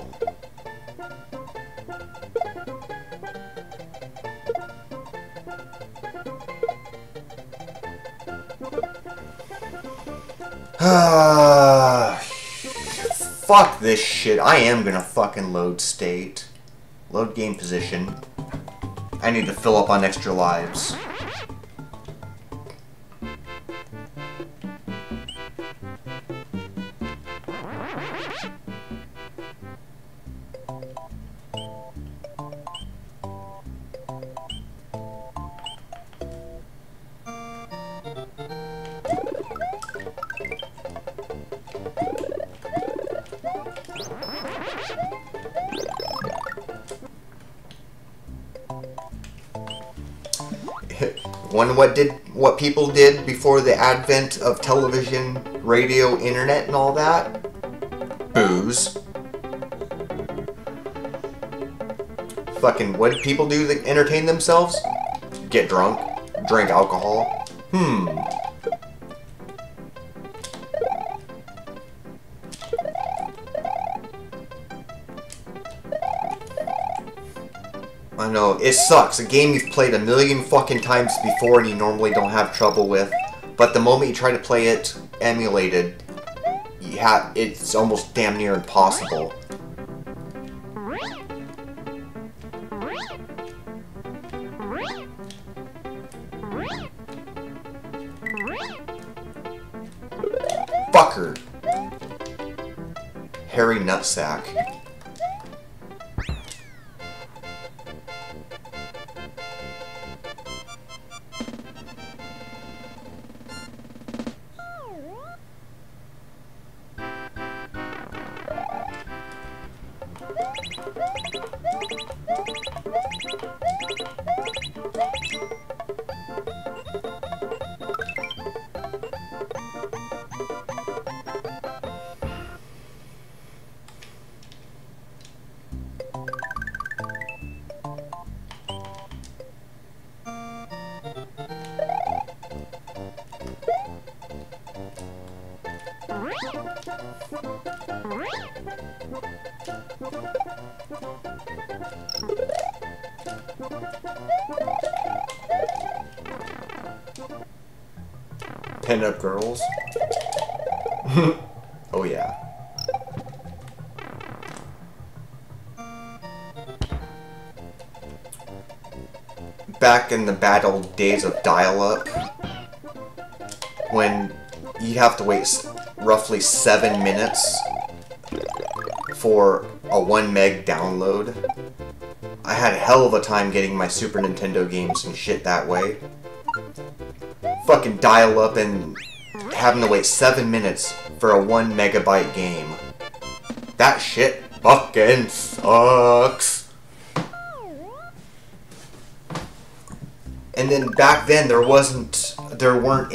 Fuck this shit. I am gonna fucking load state. Load game position. I need to fill up on extra lives. Wonder what people did before the advent of television, radio, internet, and all that? Booze. Fucking, what did people do to entertain themselves? Get drunk, drink alcohol. I know, it sucks. A game you've played a million fucking times before and you normally don't have trouble with, but the moment you try to play it emulated, it's almost damn near impossible. Fucker. Hairy nutsack. Pin-up girls. Oh yeah. Back in the bad old days of dial-up, when you'd have to wait roughly 7 minutes for a 1 meg download, I had a hell of a time getting my Super Nintendo games and shit that way. Fucking dial up and having to wait 7 minutes for a 1 megabyte game. That shit fucking sucks. And then back then there weren't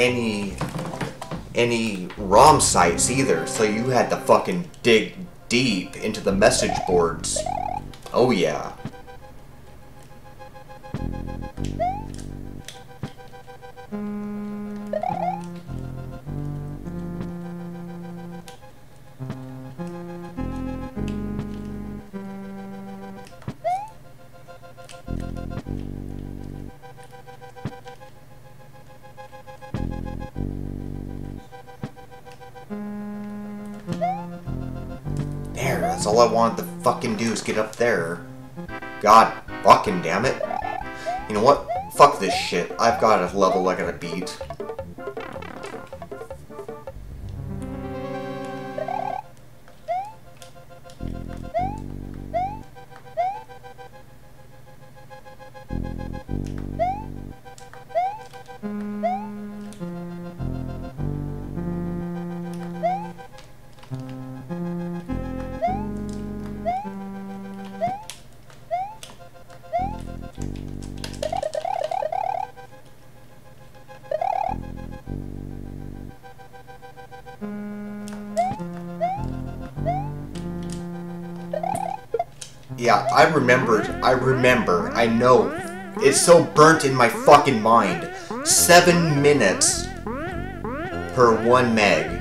any ROM sites either, so you had to fucking dig deep into the message boards. Oh yeah. There, that's all I wanted to fucking do is get up there. God fucking damn it. You know what? Fuck this shit. I've got a level I gotta beat. Yeah, I remember, I know. It's so burnt in my fucking mind. 7 minutes per 1 meg.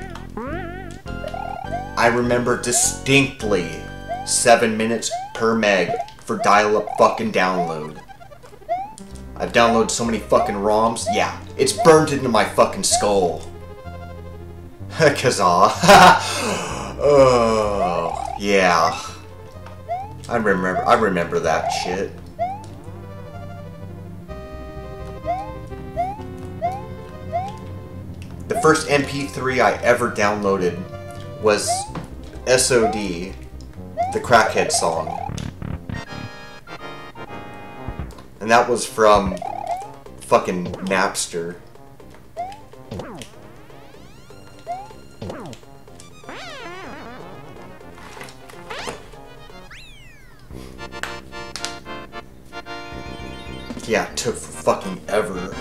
I remember distinctly 7 minutes per meg for dial-up fucking download. I've downloaded so many fucking ROMs. Yeah, it's burnt into my fucking skull. Kazaa. Oh, yeah. I remember that shit. The first MP3 I ever downloaded was SOD, the Crackhead song. And that was from fucking Napster. Yeah, it took fucking ever.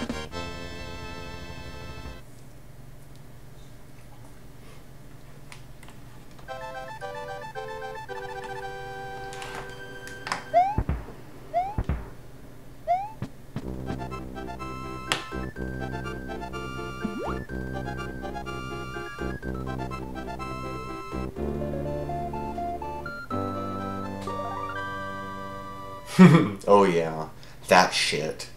Oh yeah, that shit.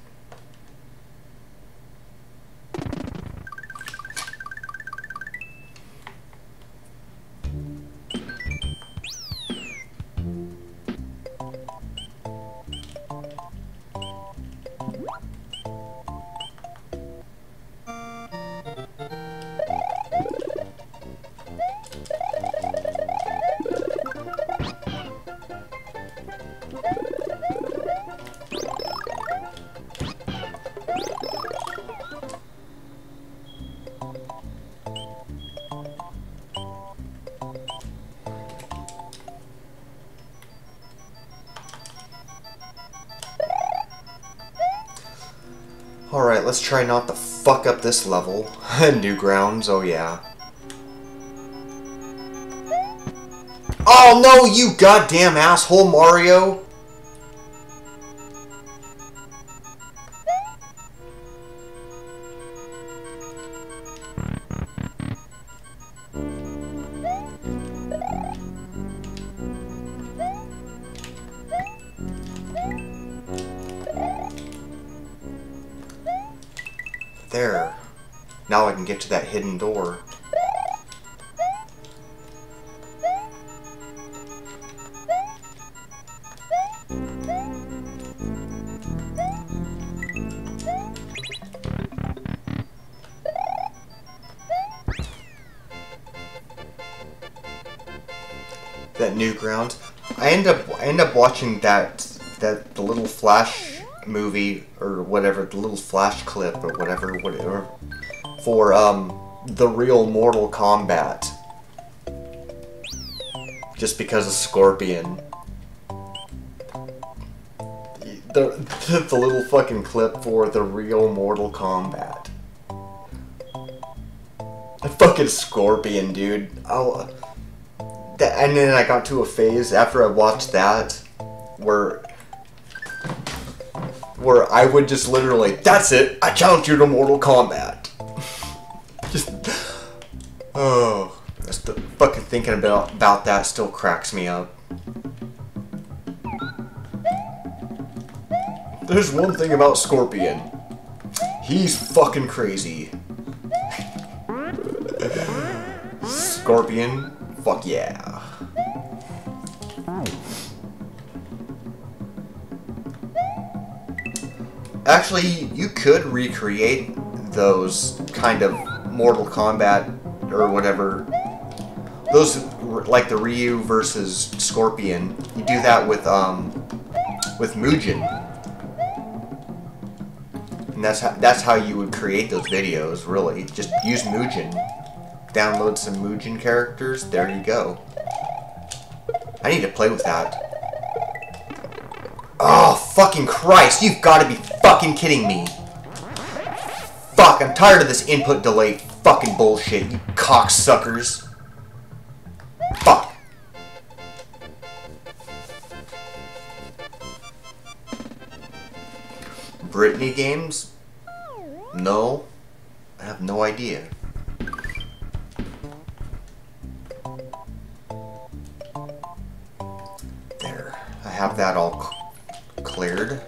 Alright, let's try not to fuck up this level. Newgrounds, oh yeah. Oh no, you goddamn asshole, Mario! There. Now I can get to that hidden door. That Newgrounds. I end up watching the little Flash movie or whatever, the little Flash clip or whatever for the real Mortal Kombat, just because of Scorpion. The little fucking clip for the real Mortal Kombat. The fucking Scorpion, dude. And then I got to a phase after I watched that where I would just literally, that's it, I challenge you to Mortal Kombat. Just, oh, just the fucking thinking about that still cracks me up. There's one thing about Scorpion. He's fucking crazy. Scorpion, fuck yeah. Actually, you could recreate those kind of Mortal Kombat or whatever. Those, like the Ryu versus Scorpion. You do that with Mugen. And that's how you would create those videos, really. Just use Mugen. Download some Mugen characters, there you go. I need to play with that. Oh, fucking Christ, you've got to be fucking kidding me. Fuck, I'm tired of this input delay fucking bullshit, you cocksuckers. Fuck. Britney games? No. I have no idea. There. I have that all cleared.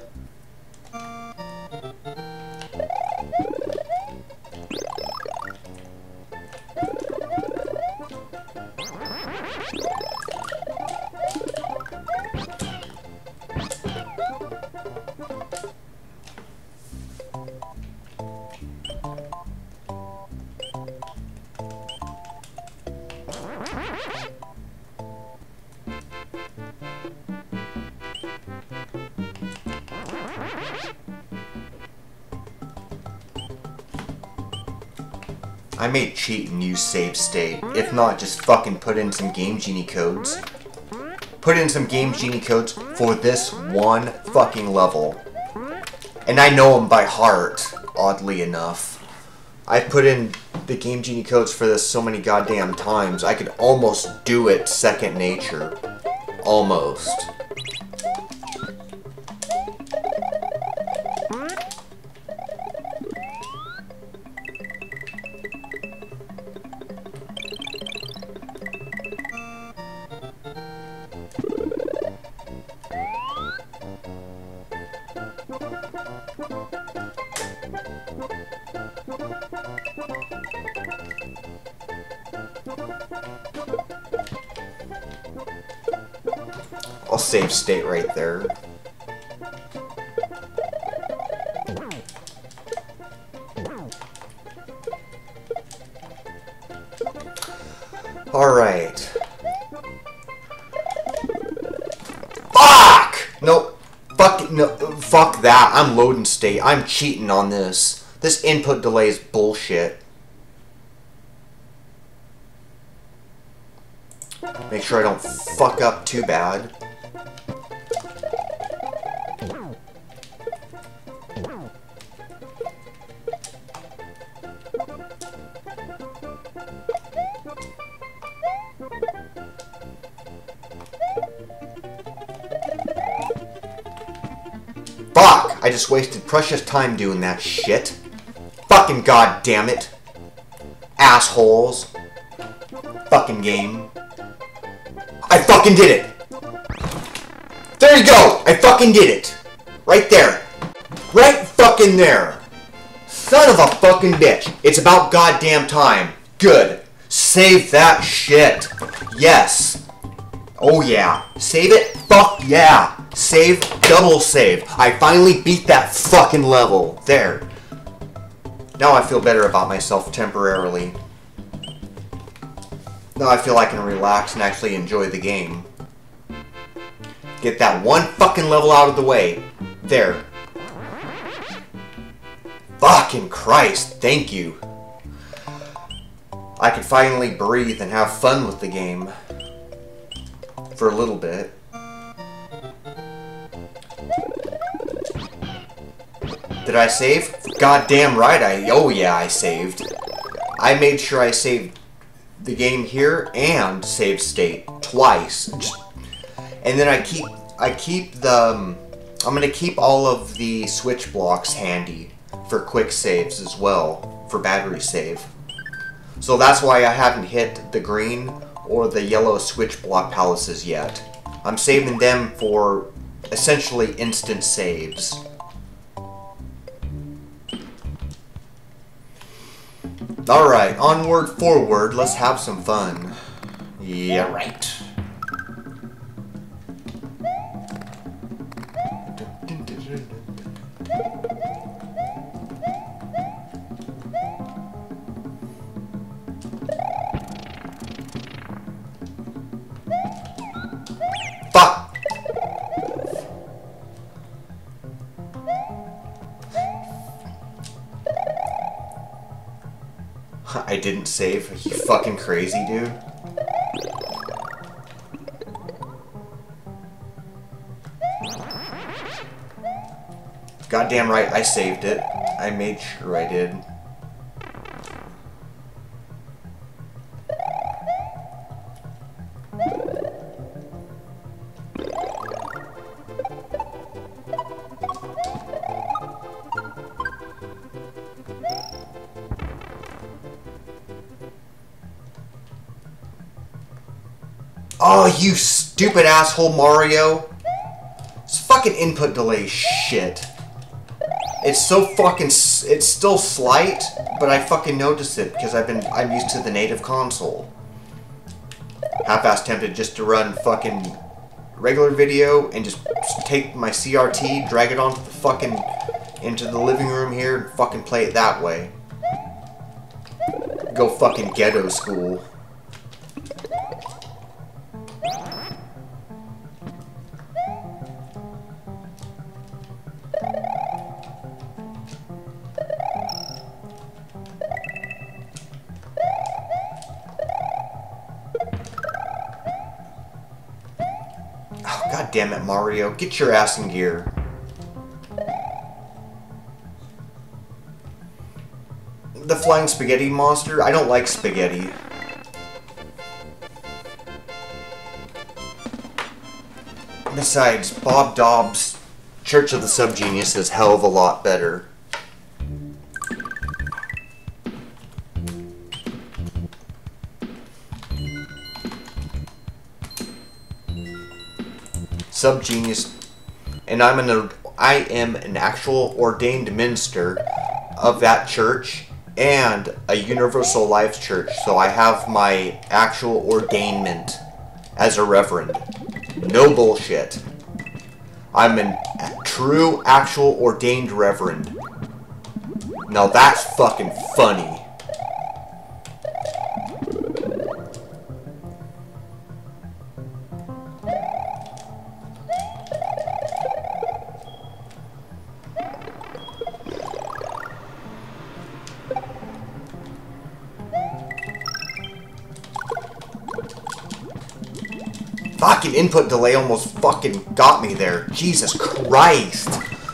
I may cheat and use save state. If not, just fucking put in some Game Genie codes. Put in some Game Genie codes for this one fucking level. And I know them by heart, oddly enough. I've put in the Game Genie codes for this so many goddamn times, I could almost do it second nature. Almost. I'll save state right there. Alright. Fuck! Nope. Fuck, no, fuck that. I'm loading state. I'm cheating on this. This input delay is bullshit. Make sure I don't fuck up too bad. Fuck! I just wasted precious time doing that shit. Fucking goddamn it. Assholes. Fucking game. I fucking did it! There you go! I fucking did it! Right there. Right fucking there. Son of a fucking bitch. It's about goddamn time. Good. Save that shit. Yes. Oh yeah. Save it? Fuck yeah. Save, double save. I finally beat that fucking level. There. Now I feel better about myself temporarily. Now I feel I can relax and actually enjoy the game. Get that one fucking level out of the way. There. Fucking Christ, thank you. I can finally breathe and have fun with the game. For a little bit. Did I save? Goddamn right oh yeah, I saved. I made sure I saved the game here and save state twice. And then I keep the I'm gonna keep all of the switch blocks handy for quick saves as well, for battery save. So that's why I haven't hit the green or the yellow switch block palaces yet. I'm saving them for essentially instant saves. Alright, onward, forward, let's have some fun. Yeah, right. Fuck! I didn't save. Are you fucking crazy, dude? Goddamn right, I saved it. I made sure I did. Oh, you stupid asshole, Mario. It's fucking input delay shit. It's so fucking... It's still slight, but I fucking notice it because I'm used to the native console. Half-ass tempted just to run fucking regular video and just take my CRT, drag it onto the fucking... into the living room here and fucking play it that way. Go fucking ghetto school. Oh, God damn it, Mario. Get your ass in gear. The flying spaghetti monster? I don't like spaghetti. Besides, Bob Dobbs' Church of the Subgenius is hell of a lot better. Subgenius, and I am an actual ordained minister of that church and a Universal Life Church, so I have my actual ordainment as a reverend. No bullshit. I'm a true, actual ordained reverend. Now that's fucking funny. Fucking input delay almost fucking got me there. Jesus Christ.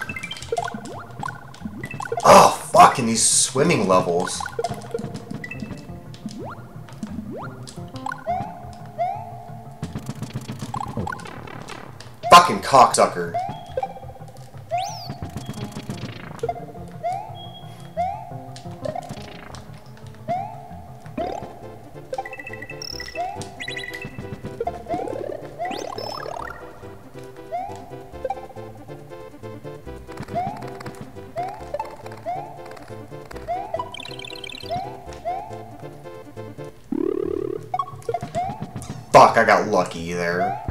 Oh, fucking these swimming levels. Fucking cocksucker. Fuck, I got lucky there.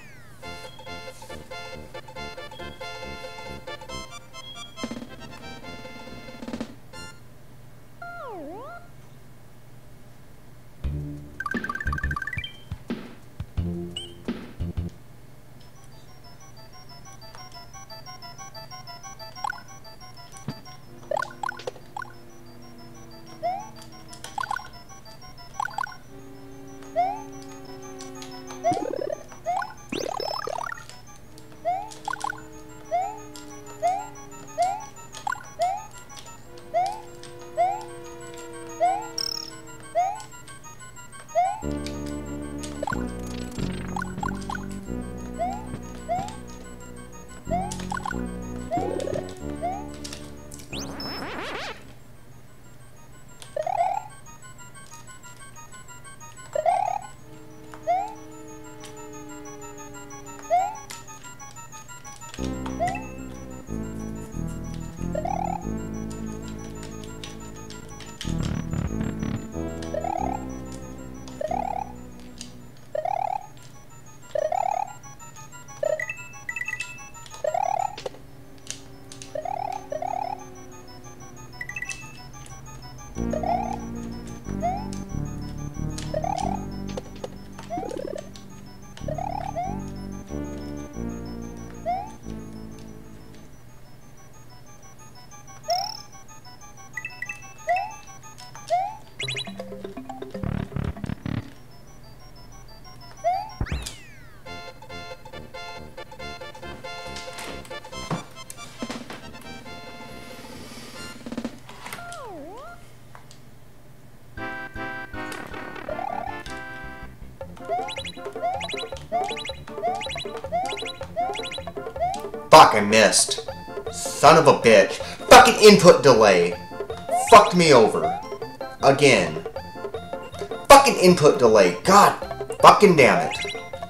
Fuck, I missed. Son of a bitch. Fucking input delay. Fucked me over. Again. Fucking input delay. God fucking damn it.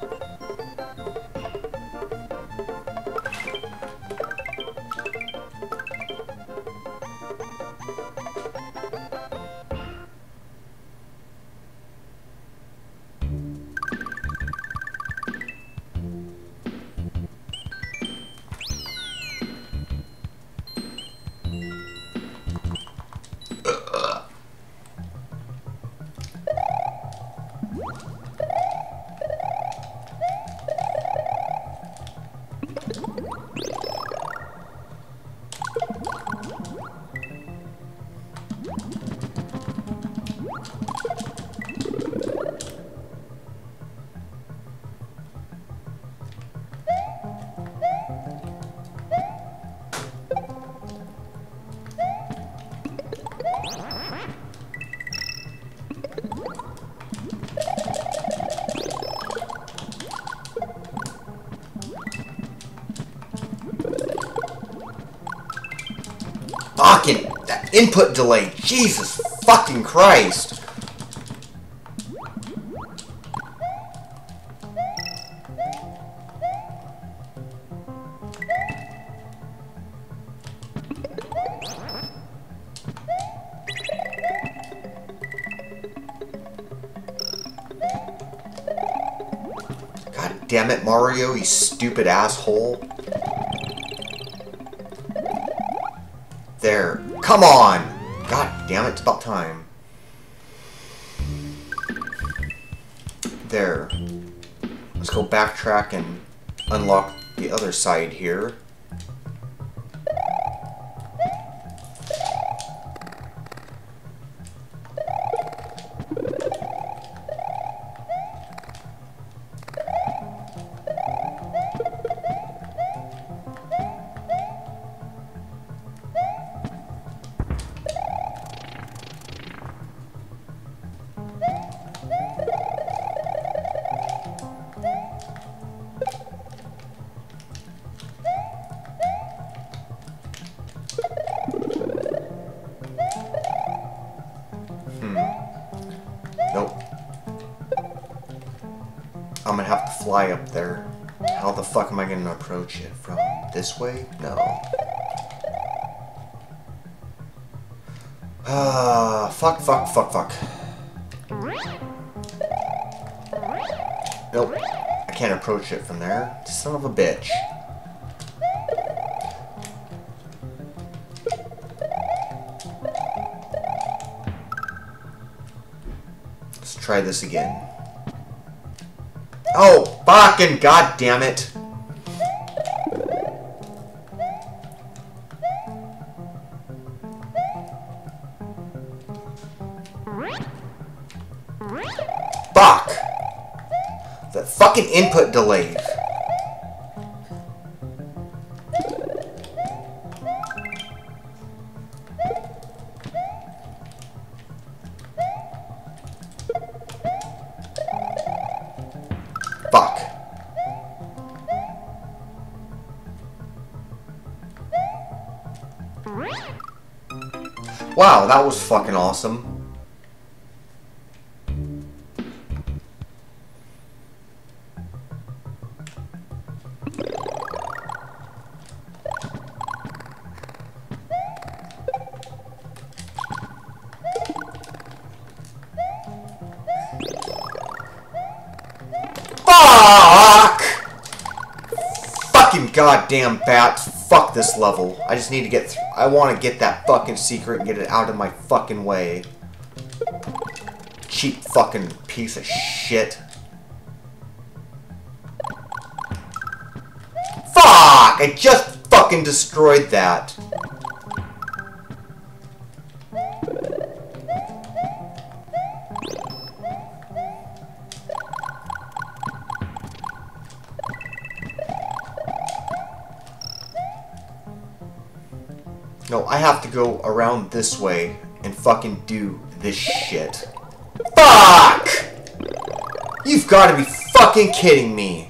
Fucking that input delay. Jesus fucking Christ. God damn it, Mario, you stupid asshole. There. Come on! God damn it, it's about time. There. Let's go backtrack and unlock the other side here. Nope. I'm gonna have to fly up there. How the fuck am I gonna approach it? From this way? No. Fuck. Nope. I can't approach it from there. Son of a bitch. Let's try this again. Oh, fucking goddamn it! Fuck! The fucking input delayed. Fuck. Wow, that was fucking awesome. Fuck! Fucking goddamn bats. Fuck this level. I just need to get through. I want to get that fucking secret and get it out of my fucking way. Cheap fucking piece of shit. Fuck! I just fucking destroyed that. No, I have to go around this way and fucking do this shit. Fuck! You've got to be fucking kidding me.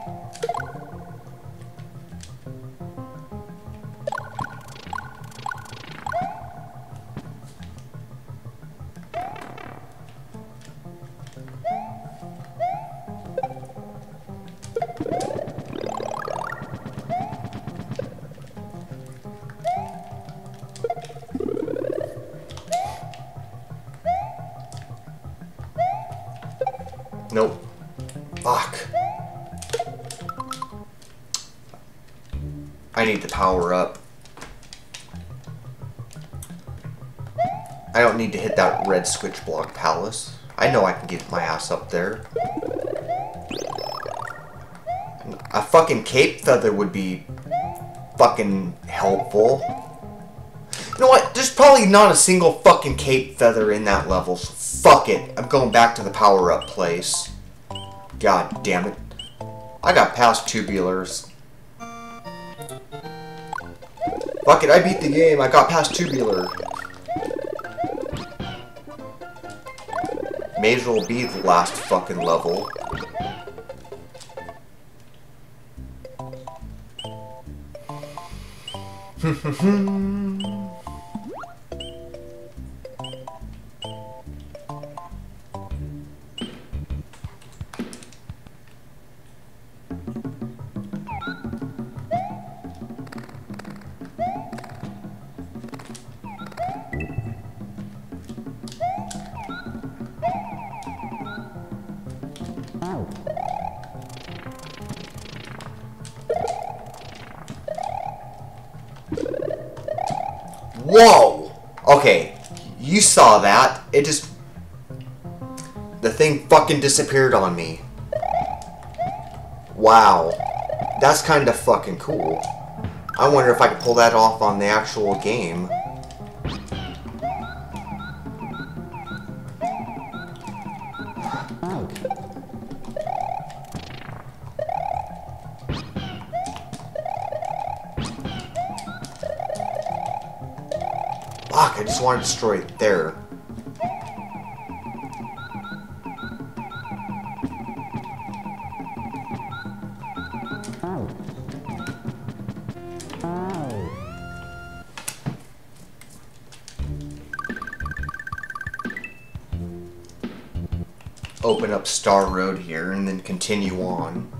Nope. Fuck. I need to power up. I don't need to hit that red switch block palace. I know I can get my ass up there. A fucking cape feather would be fucking helpful. You know what? There's probably not a single fucking cape feather in that level, so fuck it. I'm going back to the power-up place. God damn it. I got past tubulars. Fuck it, I beat the game. I got past tubular. May as well be the last fucking level. Whoa! Okay, you saw that. It just... The thing fucking disappeared on me. Wow. That's kind of fucking cool. I wonder if I could pull that off on the actual game. Fuck, I just want to destroy it there. Open up Star Road here and then continue on.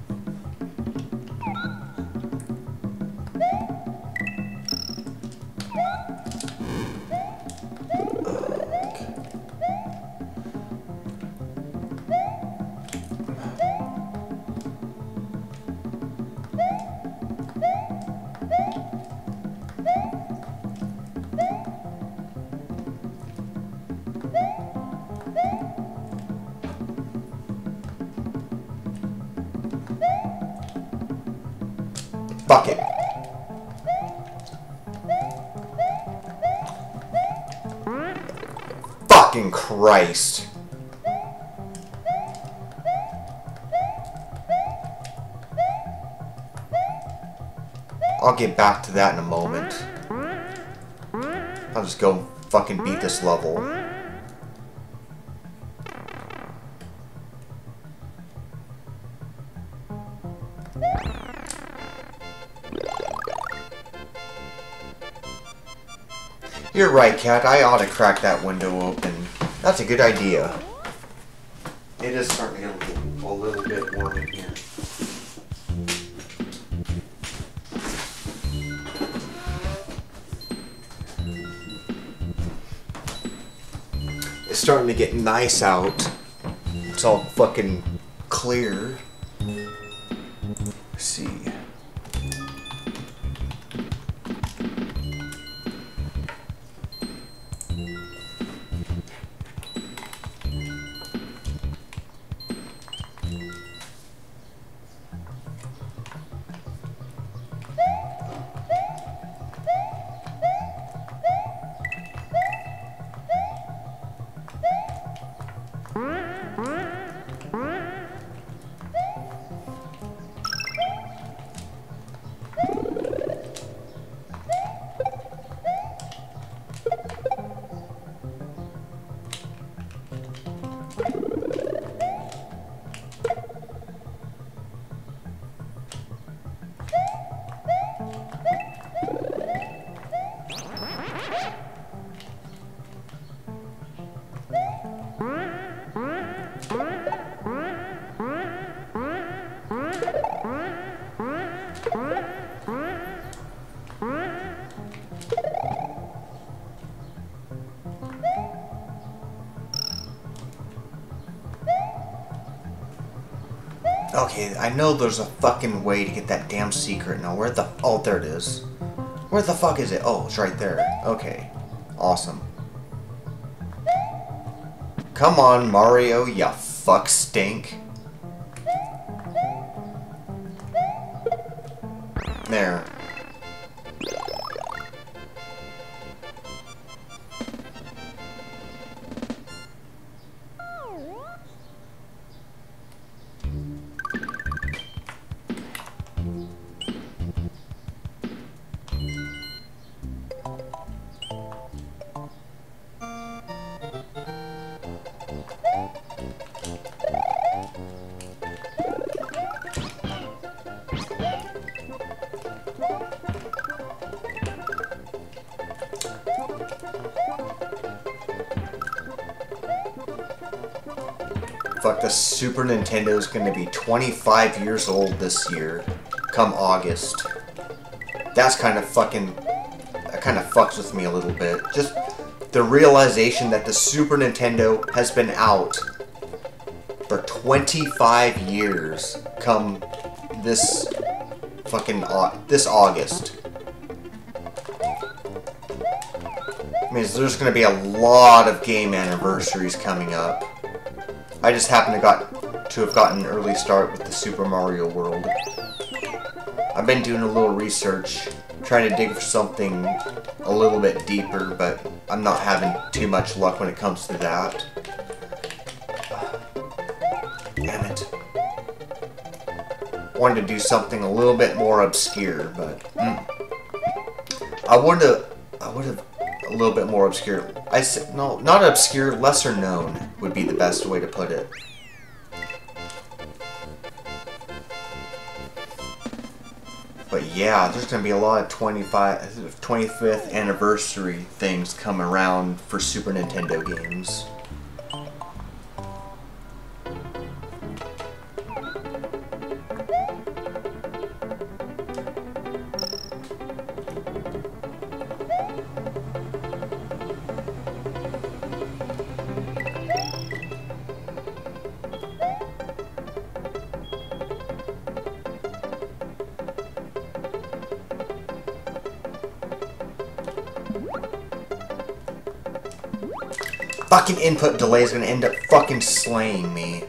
Fuck it. Fucking Christ. I'll get back to that in a moment. I'll just go fucking beat this level. You're right, Cat. I ought to crack that window open. That's a good idea. It is starting to get a little bit warm in here. It's starting to get nice out. It's all fucking clear. Let's see. Okay, I know there's a fucking way to get that damn secret now. Where the... Oh, there it is. Where the fuck is it? Oh, it's right there. Okay. Awesome. Come on, Mario, ya fuck stink. There. Fuck, the Super Nintendo is going to be 25 years old this year, come August. That's kind of fucking... That kind of fucks with me a little bit. Just the realization that the Super Nintendo has been out for 25 years come this fucking... this August. I mean, there's going to be a lot of game anniversaries coming up. I just happen to have gotten an early start with the Super Mario World. I've been doing a little research, trying to dig for something a little bit deeper, but I'm not having too much luck when it comes to that. Damn it. Wanted to do something a little bit more obscure, but I would have a little bit more obscure. I said no, not obscure, lesser known would be the best way to put it. But yeah, there's gonna be a lot of 25th anniversary things come around for Super Nintendo games. Fucking input delay is gonna end up fucking slaying me.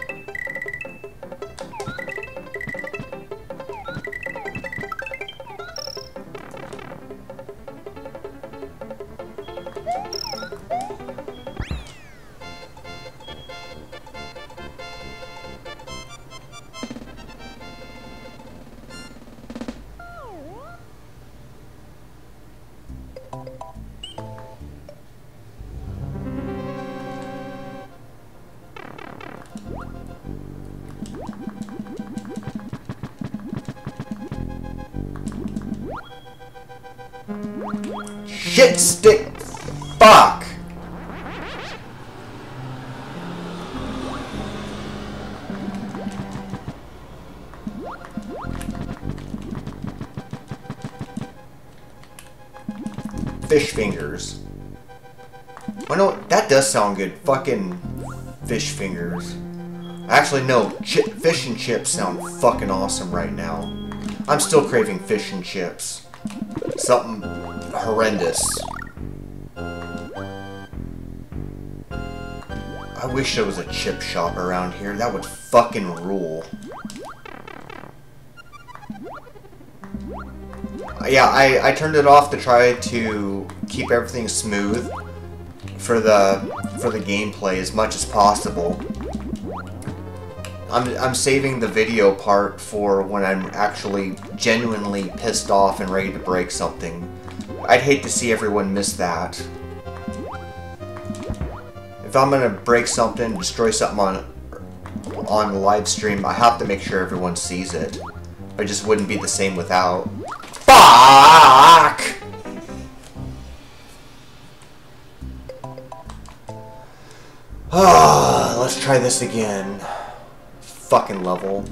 Shit stick! Fuck! Fish fingers. Oh no, that does sound good. Fucking fish fingers. Actually, no. Fish and chips sound fucking awesome right now. I'm still craving fish and chips. Something horrendous. I wish there was a chip shop around here. That would fucking rule. Yeah, I turned it off to try to keep everything smooth for the gameplay as much as possible. I'm saving the video part for when I'm actually genuinely pissed off and ready to break something. I'd hate to see everyone miss that. If I'm gonna break something, destroy something on the live stream, I have to make sure everyone sees it. It just wouldn't be the same without. Fuck! Let's try this again. Fucking level.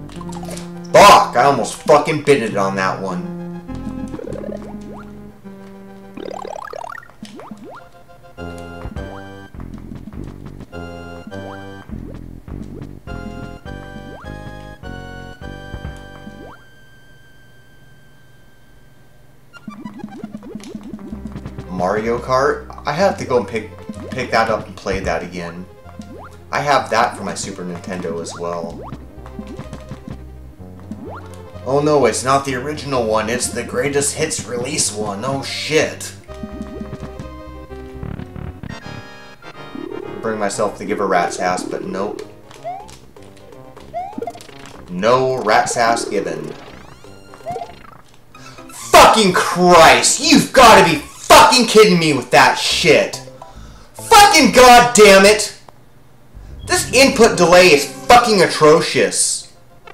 Fuck! I almost fucking bit it on that one. Mario Kart? I have to go and pick that up and play that again. I have that for my Super Nintendo as well. Oh no, it's not the original one, it's the greatest hits release one. Oh shit. Bring myself to give a rat's ass, but nope. No rat's ass given. Fucking Christ! You've gotta be fucking kidding me with that shit! Fucking goddamn it! This input delay is fucking atrocious.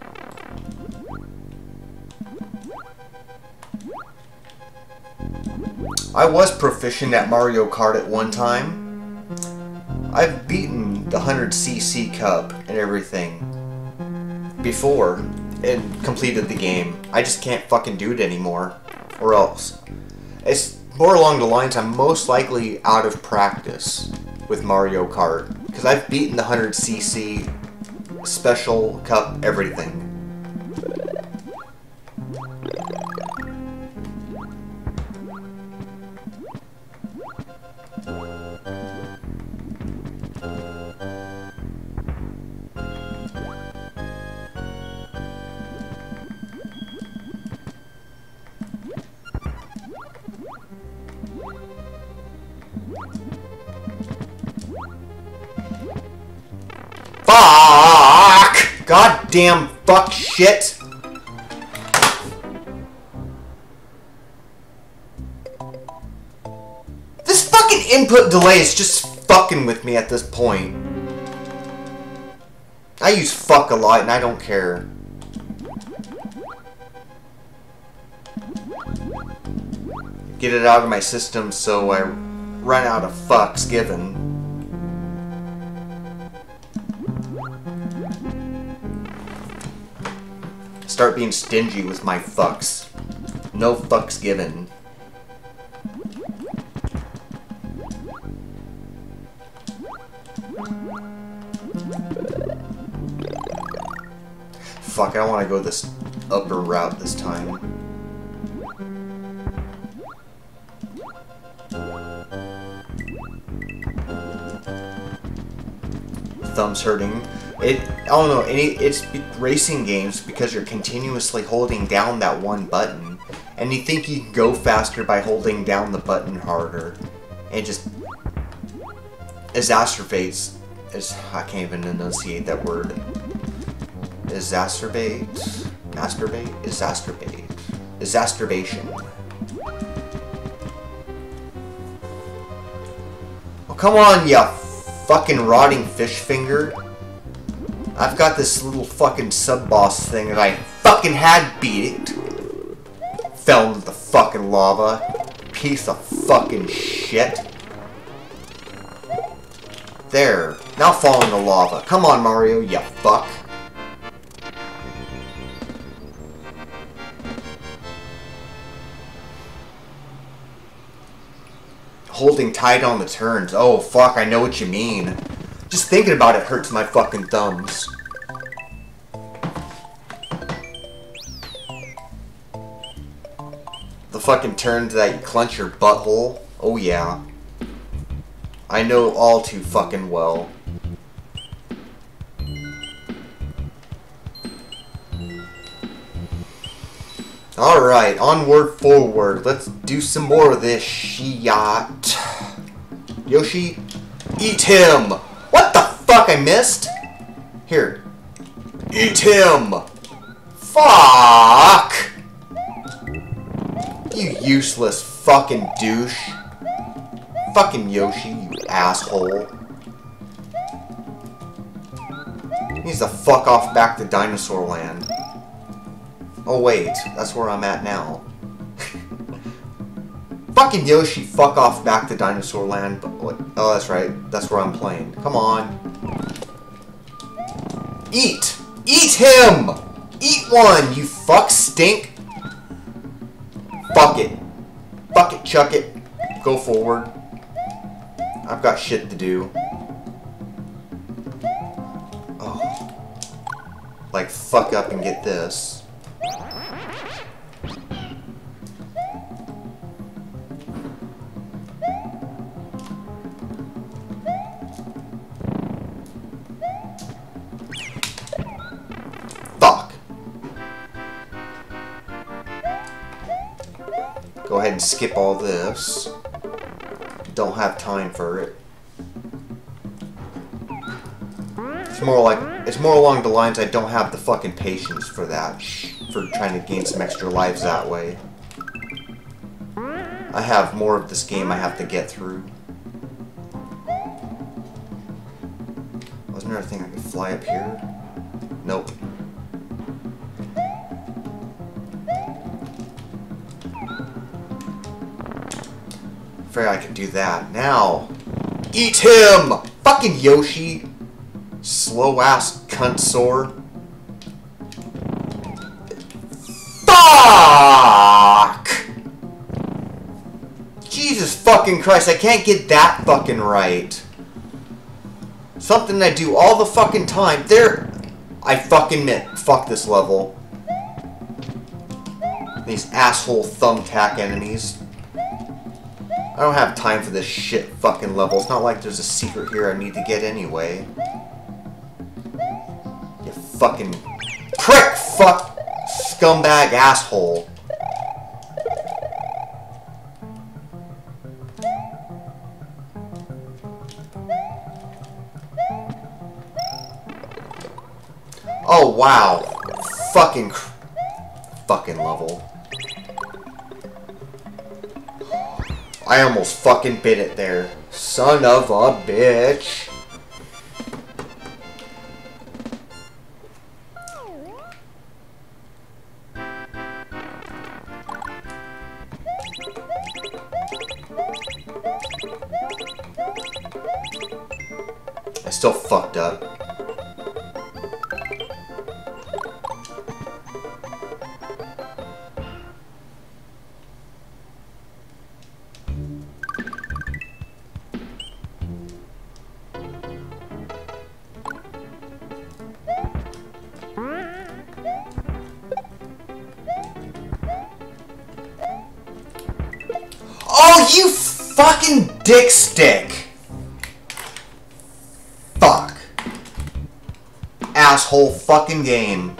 I was proficient at Mario Kart at one time. I've beaten the 100cc cup and everything before and completed the game. I just can't fucking do it anymore. Or else. It's more along the lines I'm most likely out of practice with Mario Kart. Because I've beaten the 100cc special cup everything. Fuck! Goddamn fuck shit! This fucking input delay is just fucking with me at this point. I use fuck a lot and I don't care. Get it out of my system so I run out of fucks given. Start being stingy with my fucks. No fucks given. Fuck, I don't want to go this upper route this time. Thumbs hurting. I don't know, it's racing games because you're continuously holding down that one button. And you think you can go faster by holding down the button harder. And it just exacerbates. I can't even enunciate that word. Exacerbate? Masturbate? Exacerbate. Exacerbation. Oh, come on, you fucking rotting fish finger. I've got this little fucking sub-boss thing that I fucking had beat. Fell into the fucking lava. Piece of fucking shit. There. Now fall in the lava. Come on, Mario, you fuck. Holding tight on the turns. Oh, fuck, I know what you mean. Just thinking about it hurts my fucking thumbs. The fucking turns that you clench your butthole. Oh yeah. I know all too fucking well. Alright, onward, forward. Let's do some more of this shit. Yoshi, eat him! What the fuck, I missed? Here. Eat him! Fuck! You useless fucking douche. Fucking Yoshi, you asshole. He needs to fuck off back to Dinosaur Land. Oh wait, that's where I'm at now. Fucking Yoshi, fuck off back to Dinosaur Land. Oh, that's right. That's where I'm playing. Come on. Eat! Eat him! Eat one, you fuck stink. Fuck it. Fuck it, chuck it. Go forward. I've got shit to do. Oh. Like, fuck up and get this. Fuck. Go ahead and skip all this. Don't have time for it. It's more along the lines I don't have the fucking patience for that. For trying to gain some extra lives that way. I have more of this game I have to get through. Wasn't there a thing I could fly up here? Nope. Afraid I could do that. Now, eat him! Fucking Yoshi! Slow ass cunt sore. Fuck! Jesus fucking Christ, I can't get that fucking right. Something I do all the fucking time. There, I fucking admit, fuck this level. These asshole thumbtack enemies. I don't have time for this shit fucking level. It's not like there's a secret here I need to get anyway. You fucking prick, fuck, scumbag asshole. Oh wow. Fucking level. I almost fucking bit it there. Son of a bitch. I still fucked up. Oh, you fucking dick stick! Fuck. Asshole fucking game.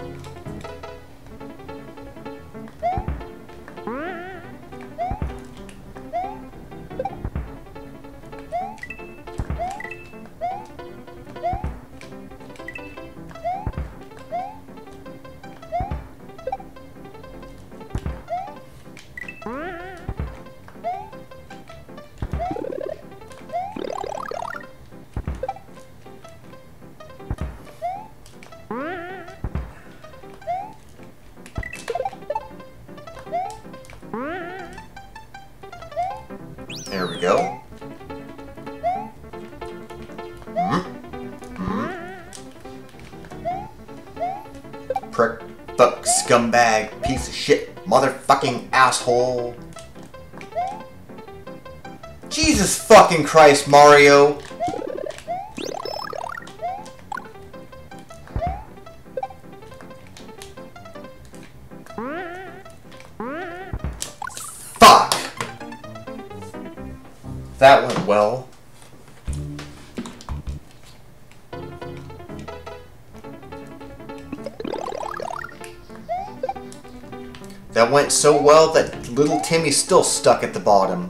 There we go. Prick, fuck, scumbag, piece of shit, motherfucking asshole. Jesus fucking Christ, Mario. Fuck. That went well. That went so well that little Timmy's still stuck at the bottom.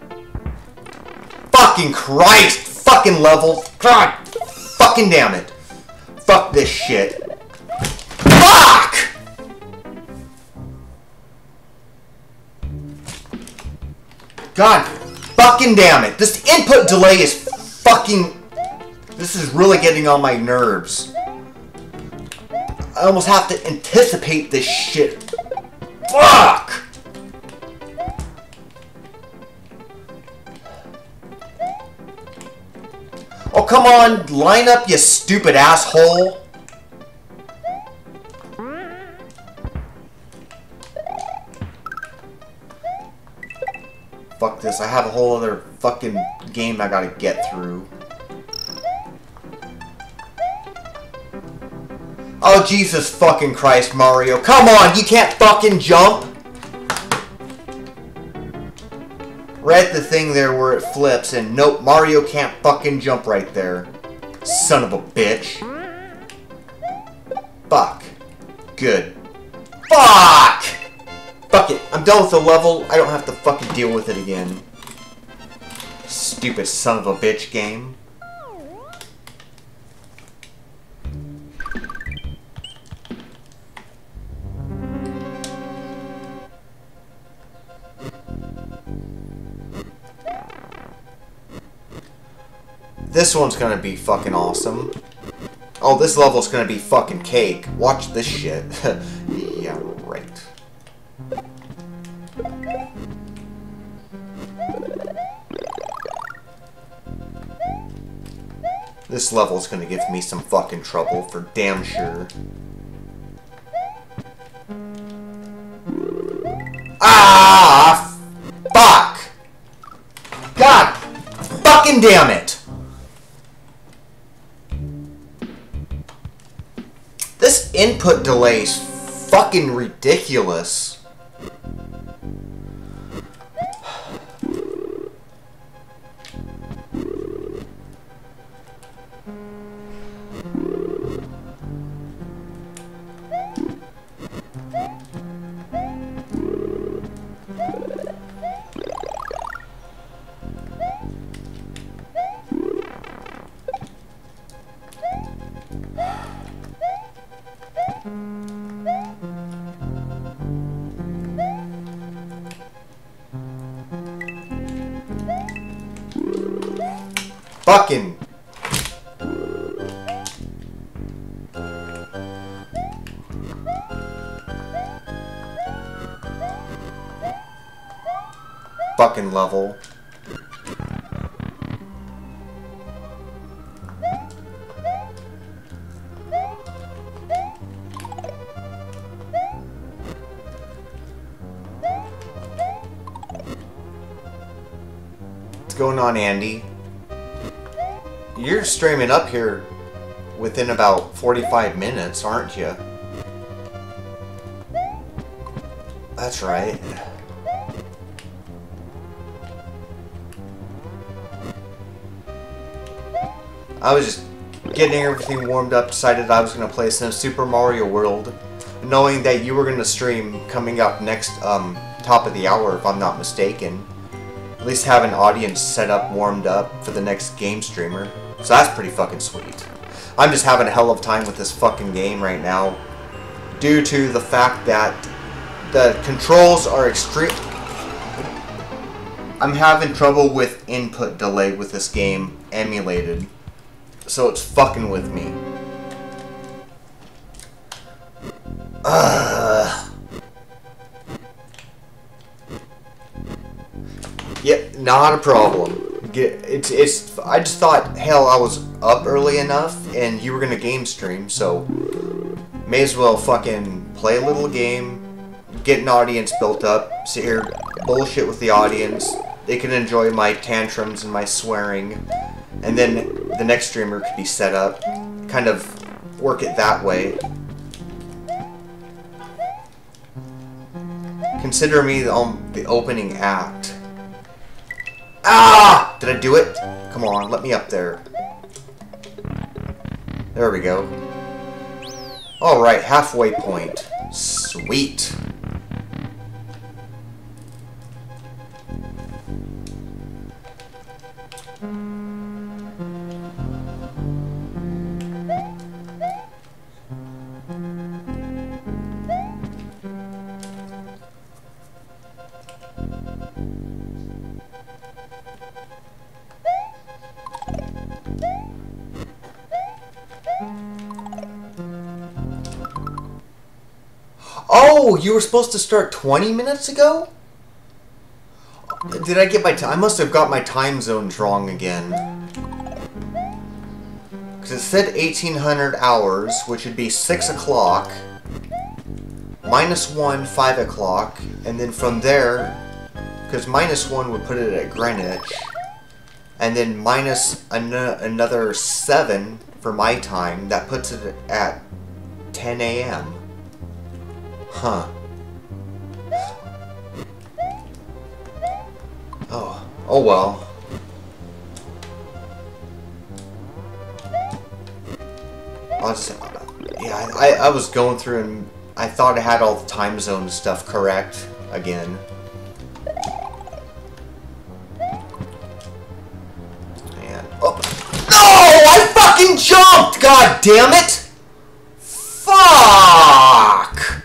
Fucking Christ! Fucking level! God! Fucking damn it! Fuck this shit. Fuck! God fucking damn it! This input delay is fucking... This is really getting on my nerves. I almost have to anticipate this shit. Fuck! Oh, come on! Line up, you stupid asshole! fuck this. I have a whole other fucking game I gotta get through. Oh, Jesus fucking Christ, Mario. Come on, you can't fucking jump! Right at the thing there where it flips, and nope, Mario can't fucking jump right there. Son of a bitch. Fuck. Good. Fuck! Fuck it. I'm done with the level. I don't have to fucking deal with it again. Stupid son of a bitch game. This one's gonna be fucking awesome. Oh, this level's gonna be fucking cake. Watch this shit. Yeah, right. This level's gonna give me some fucking trouble for damn sure. Ah! Fuck! God fucking damn it! This input delay is fucking ridiculous. Fucking fucking level. What's going on, Andy? You're streaming up here within about 45 minutes, aren't you? That's right. I was just getting everything warmed up, decided I was going to play some Super Mario World, knowing that you were going to stream coming up next, top of the hour, if I'm not mistaken. At least have an audience set up, warmed up for the next game streamer. So that's pretty fucking sweet. I'm just having a hell of a time with this fucking game right now, due to the fact that the controls are extreme. I'm having trouble with input delay with this game emulated, so it's fucking with me. Yep, not a problem. I just thought, hell, I was up early enough and you were gonna game stream, so may as well fucking play a little game, get an audience built up, sit here, bullshit with the audience. They can enjoy my tantrums and my swearing, and then the next streamer could be set up, kind of work it that way. Consider me the opening act. Ah! Did I do it? Come on, let me up there. There we go. Alright, halfway point. Sweet. Oh, you were supposed to start 20 minutes ago? Did I get my time? I must have got my time zones wrong again. Because it said 1800 hours, which would be 6 o'clock, -1, 5 o'clock, and then from there, Because -1 would put it at Greenwich. And then minus another 7 for my time. That puts it at 10 a.m. Huh. Oh well. I'll just... Yeah, I was going through and I thought I had all the time zone stuff correct again. And... Oh! No! I fucking jumped! God damn it! Fuck!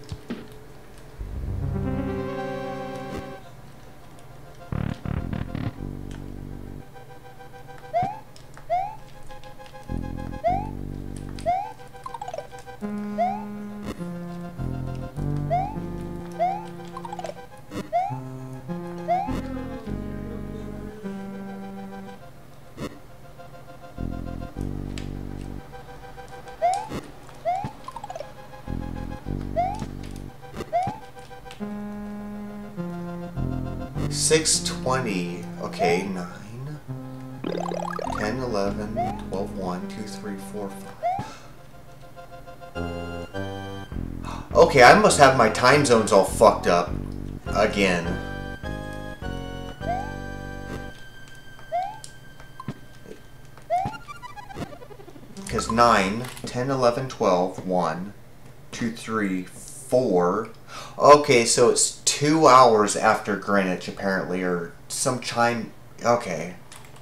$6.20. Okay, 9, 10, 11, 12, 1, 2, 3, 4, 5. Okay, I must have my time zones all fucked up again. Because 9, 10, 11, 12, 1, 2, 3, 4. Okay, so it's 2 hours after Greenwich, apparently, or some time. Okay.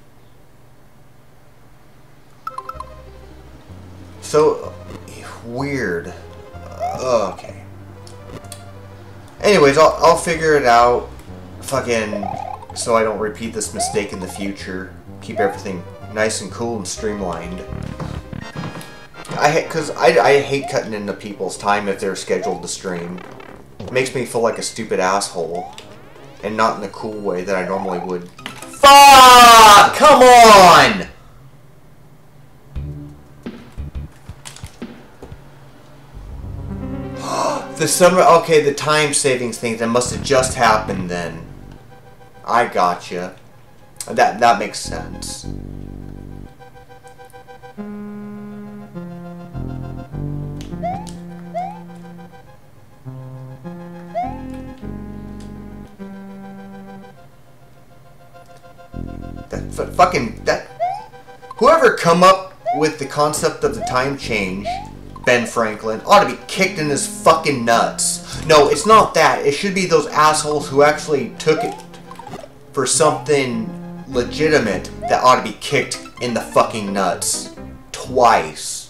So, weird. Okay. Anyways, I'll figure it out. Fucking, so I don't repeat this mistake in the future. Keep everything nice and cool and streamlined. Because I hate cutting into people's time if they're scheduled to stream. It makes me feel like a stupid asshole. And not in the cool way that I normally would. Fuck! Come on! The summer... Okay, the time savings thing, that must have just happened then. I gotcha. That makes sense. Whoever come up with the concept of the time change, Ben Franklin, ought to be kicked in his fucking nuts. No, it's not that. It should be those assholes who actually took it for something legitimate that ought to be kicked in the fucking nuts. Twice.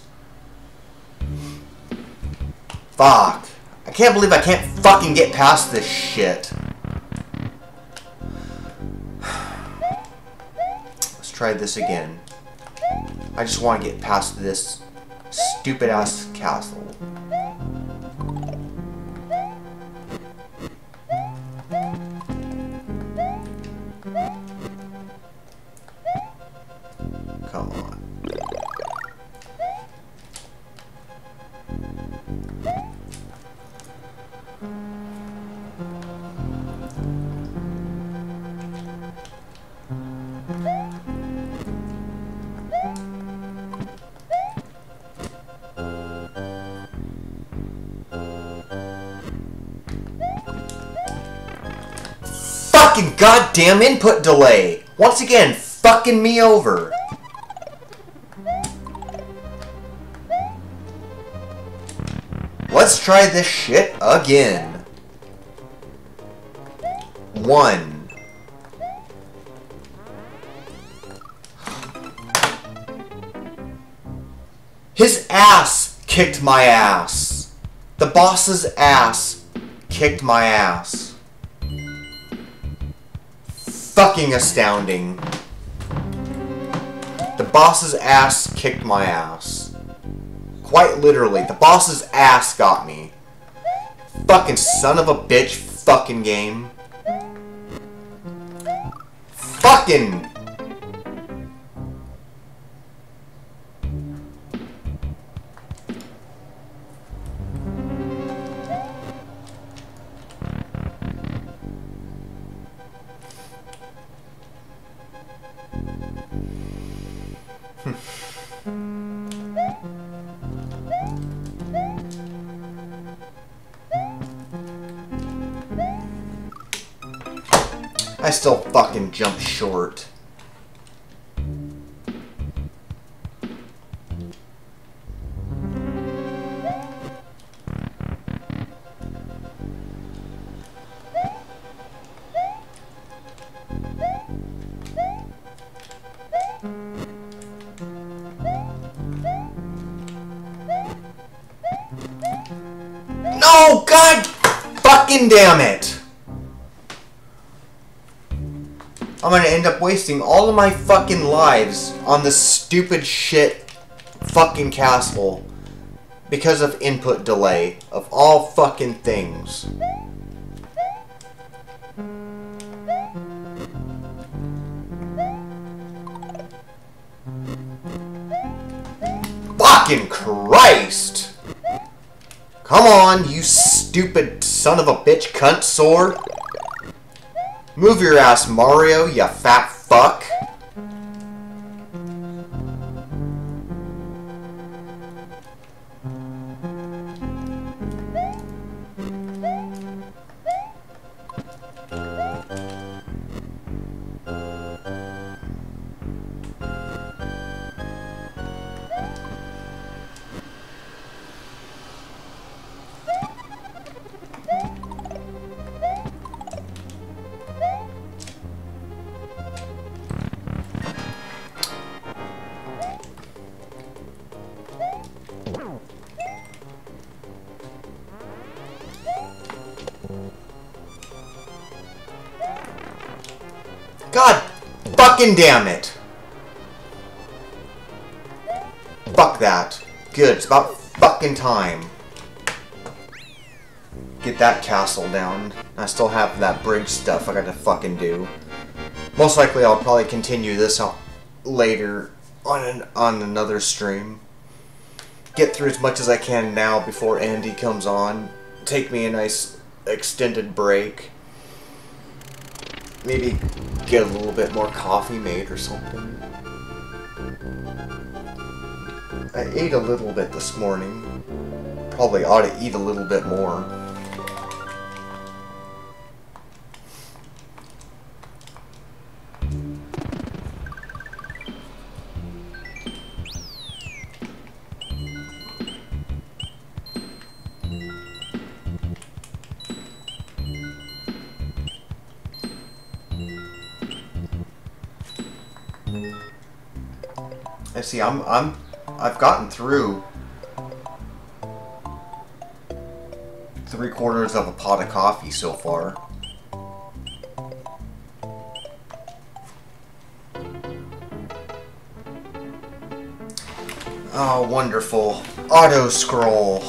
Fuck. I can't believe I can't fucking get past this shit. Try this again. I just want to get past this stupid ass castle. Come on. Fucking goddamn input delay! Once again, fucking me over. Let's try this shit again. 1. His ass kicked my ass. The boss's ass kicked my ass. Fucking astounding. The boss's ass kicked my ass. Quite literally, the boss's ass got me. Fucking son of a bitch fucking game. Fucking... still fucking jump short. No, God fucking damn it! I'm gonna end up wasting all of my fucking lives on this stupid shit fucking castle because of input delay of all fucking things. Fucking Christ! Come on, you stupid son of a bitch cunt sword! Move your ass, Mario, you fat fuck! God fucking damn it! Fuck that. Good, it's about fucking time. Get that castle down. I still have that bridge stuff I gotta fucking do. Most likely I'll probably continue this later on another stream. Get through as much as I can now before Andy comes on. Take me a nice extended break. Maybe get a little bit more coffee made or something. I ate a little bit this morning. Probably ought to eat a little bit more. I see. I've gotten through 3/4 of a pot of coffee so far. Oh, wonderful. Auto scroll.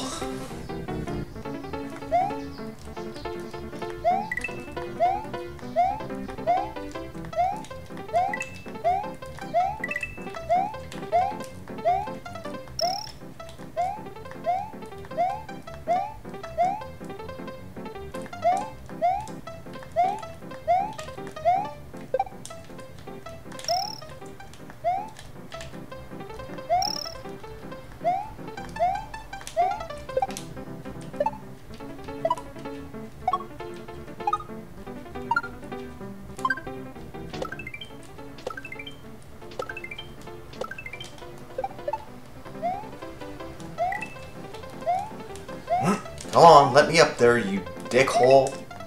Come on, let me up there, you dickhole.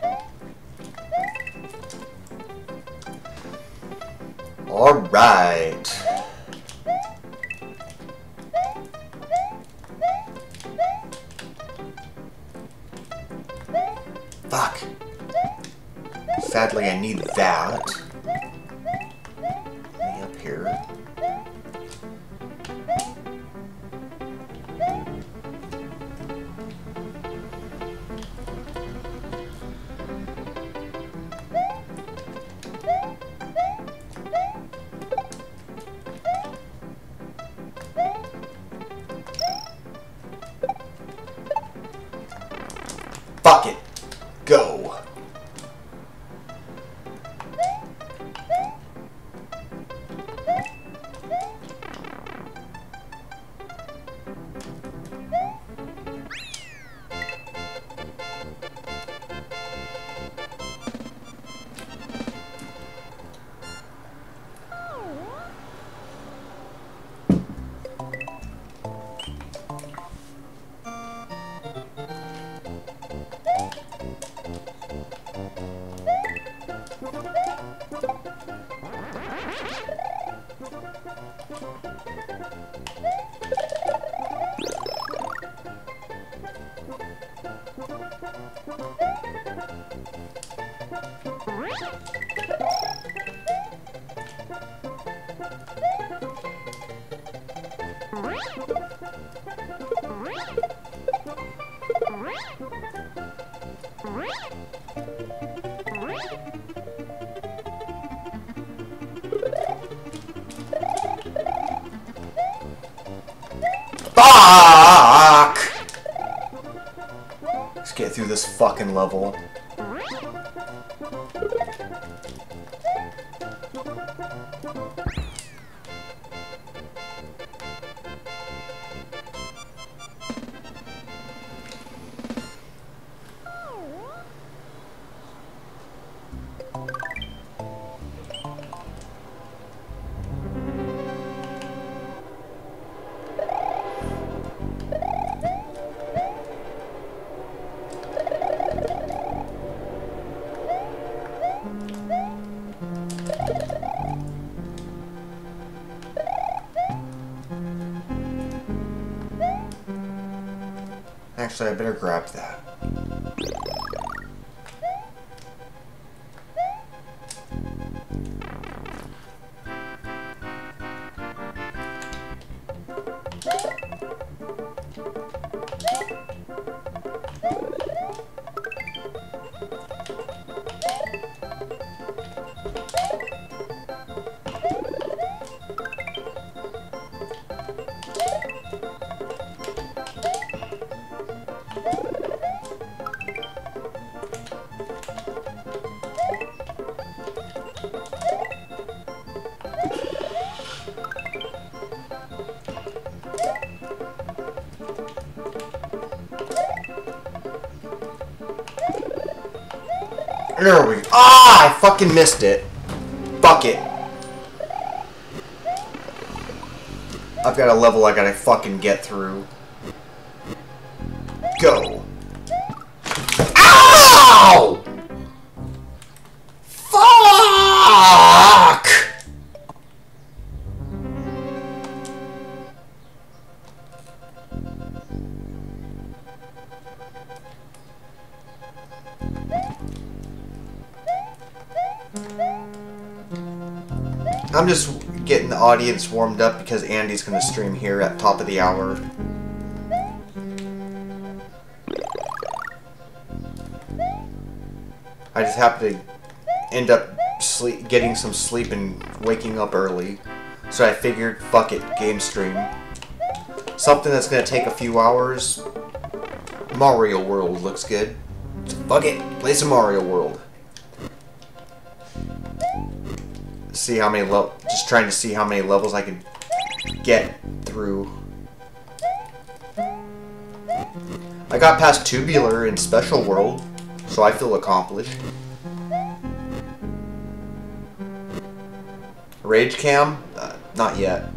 Alright. Fuck. Sadly, I need that. Let me up here. Fuck it. Go. Fuck! Let's get through this fucking level. Actually, I better grab that. There we go. Ah! I fucking missed it. Fuck it. I've got a level I gotta fucking get through. Go. Ow! Fuck! I'm just getting the audience warmed up because Andy's going to stream here at top of the hour. I just have to end up getting some sleep and waking up early. So I figured, fuck it, game stream. Something that's going to take a few hours. Mario World looks good. So fuck it, play some Mario World. See how many just trying to see how many levels I can get through. I got past Tubular in Special World, so I feel accomplished. Rage Cam? Not yet.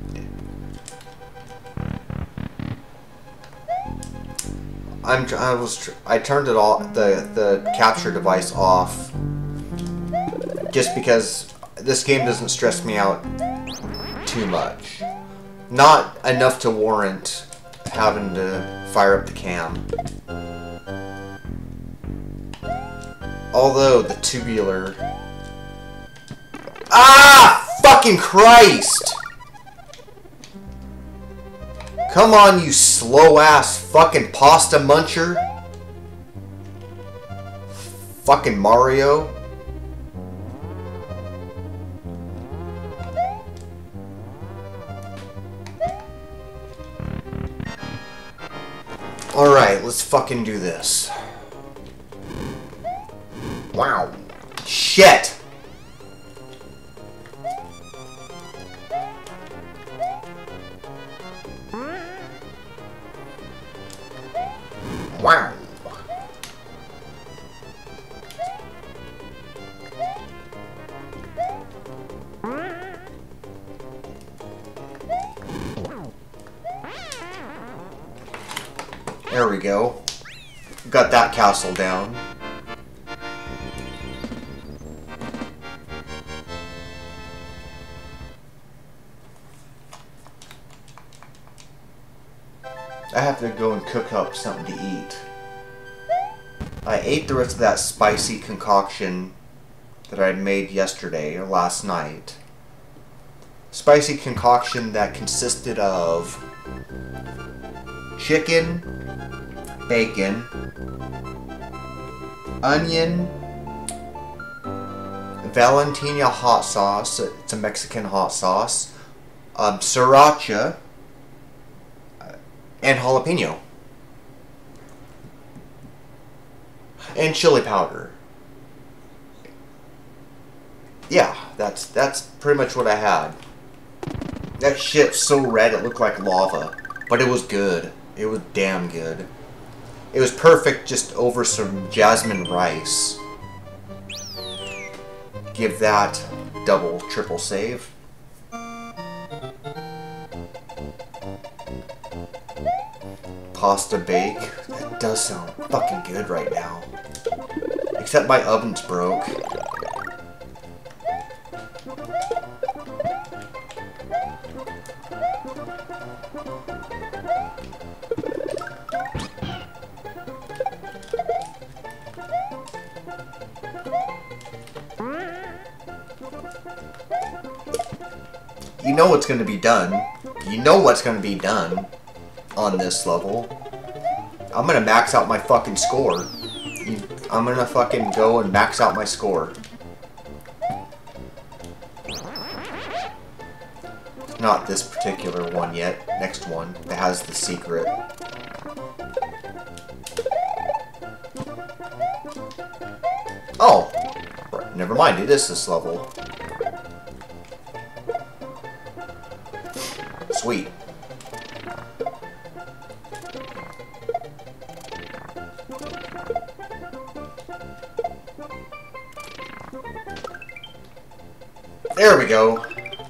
I turned it off, the capture device off, just because this game doesn't stress me out too much. Not enough to warrant having to fire up the cam. Although the Tubular... Ah! Fucking Christ! Come on, you slow-ass fucking pasta muncher. Fucking Mario. Alright, let's fucking do this. Wow. Shit! Wow. There we go. Got that castle down. I have to go and cook up something to eat. I ate the rest of that spicy concoction that I had made yesterday or last night. Spicy concoction that consisted of chicken, bacon, onion, Valentina hot sauce. It's a Mexican hot sauce. Sriracha, and jalapeno. And chili powder. Yeah, that's pretty much what I had. That shit's so red it looked like lava. But it was good. It was damn good. It was perfect just over some jasmine rice. Give that double, triple save. Pasta bake. That does sound fucking good right now. Except my oven's broke. You know what's going to be done. You know what's going to be done on this level. I'm going to max out my fucking score. I'm going to fucking go and max out my score. Not this particular one yet. Next one that has the secret. Oh! Never mind, it is this level. Sweet. There we go.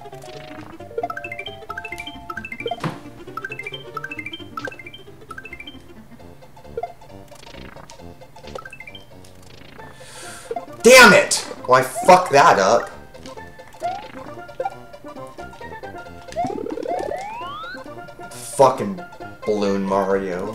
Damn it! Well, I fucked that up. Fucking Balloon Mario.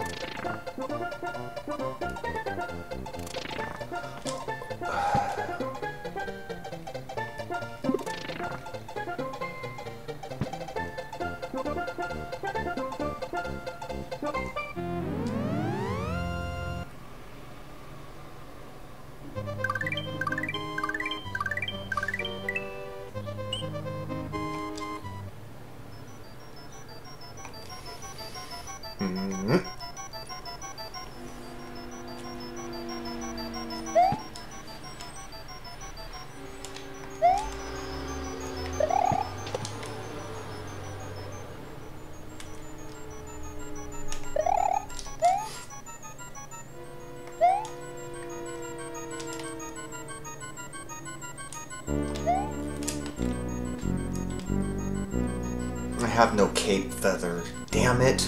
I have no cape feather. Damn it.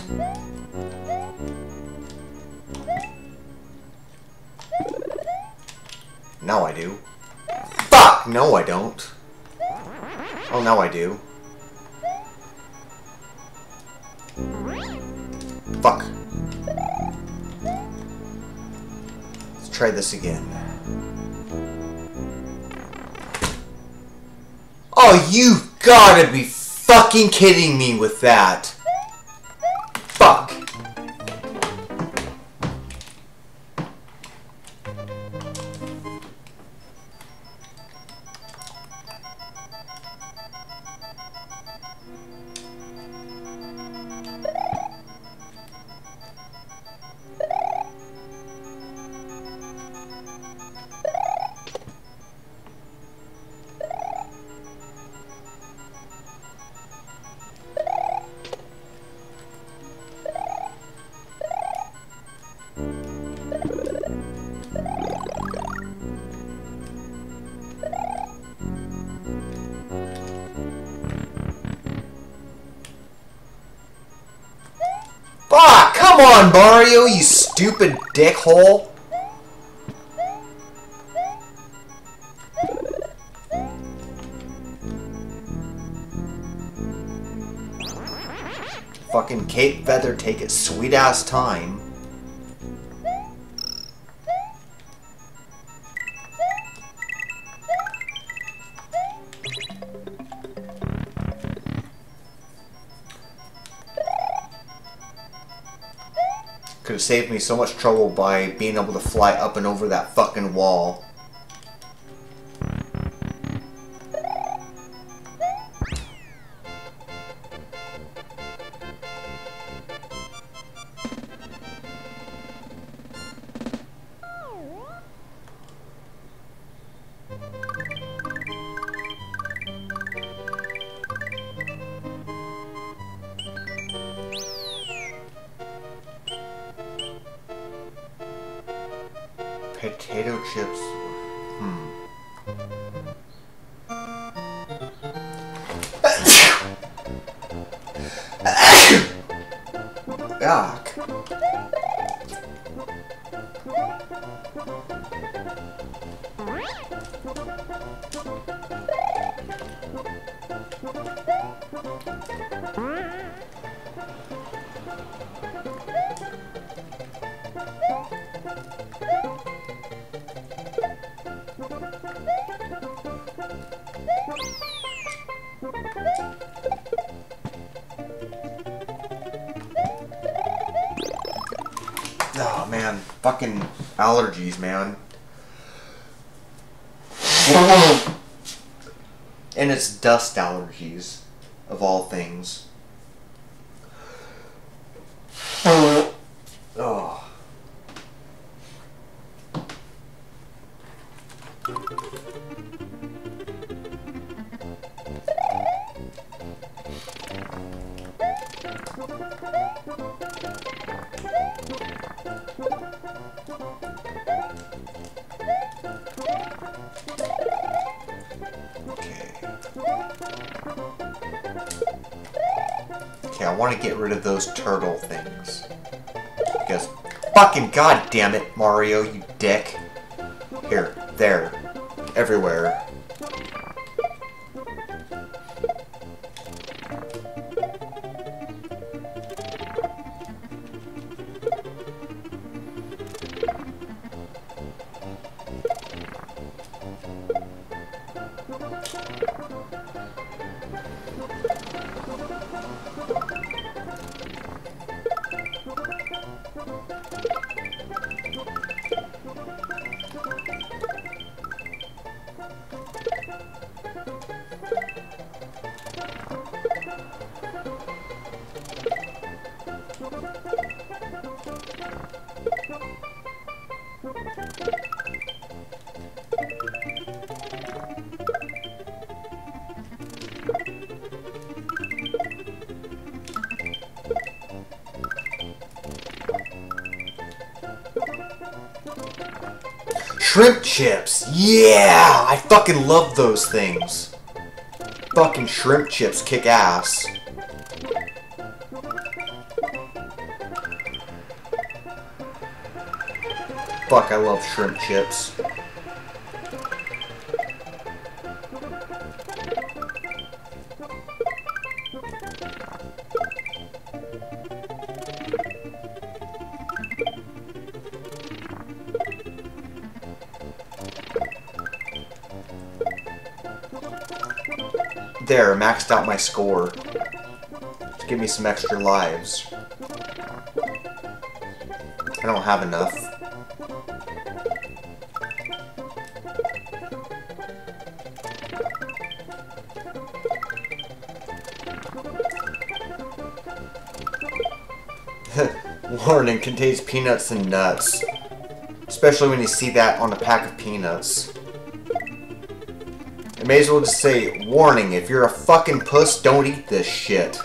Now I do. Fuck! No, I don't. Oh, now I do. Fuck. Let's try this again. Oh, you've gotta be fucking kidding me with that. Fuck. Fuck! Come on, Mario, you stupid dickhole! Fucking cape feather, take its sweet ass time. Could have saved me so much trouble by being able to fly up and over that fucking wall. Potato chips. Yuck. Oh man, fucking allergies, man. And it's dust allergies, of all things. Oh. Okay, I want to get rid of those turtle things. Because, fucking goddamn it, Mario, you dick. Here, there, everywhere. Shrimp chips! Yeah! I fucking love those things. Fucking shrimp chips kick ass. Fuck, I love shrimp chips. There, maxed out my score. Just give me some extra lives. I don't have enough. Warning, contains peanuts and nuts. Especially when you see that on a pack of peanuts. I may as well just say, warning, if you're a fucking puss, don't eat this shit.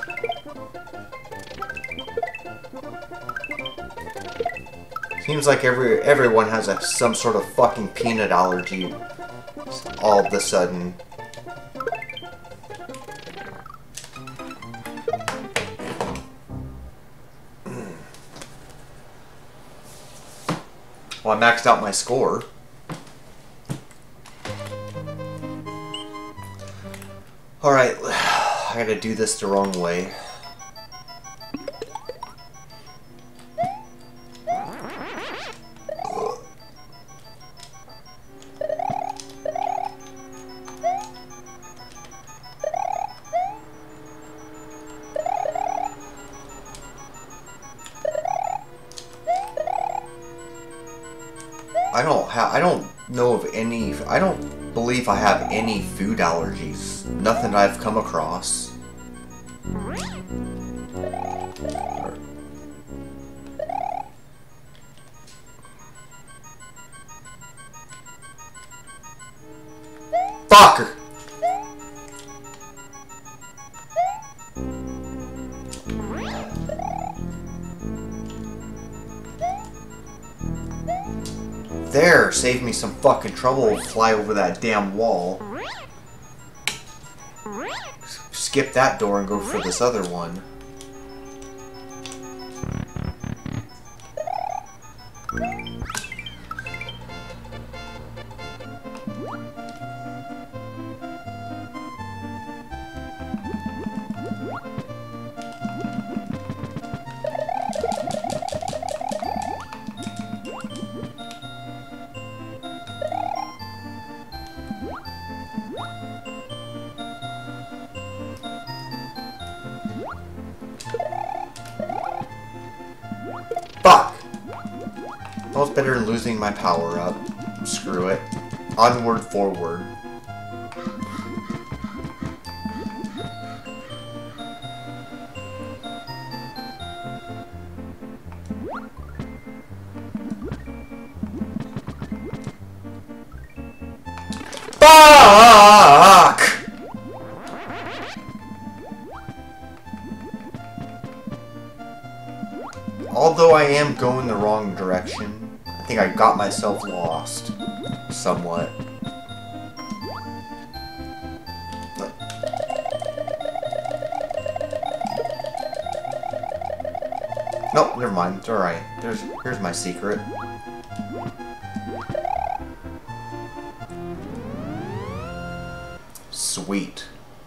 Seems like everyone has some sort of fucking peanut allergy all of a sudden. Well, I maxed out my score. Alright, I gotta do this the wrong way. I don't know of any, I don't believe I have any food allergies. Nothing I've come across. Fucker! There, saved me some fucking trouble. Fly over that damn wall. Skip that door and go for this other one. Fuck! Well, it's better than losing my power up. Screw it. Onward, forward. Fuck! Although I am going the wrong direction, I think I got myself lost. Somewhat. Nope, never mind. It's alright. Here's my secret. Sweet.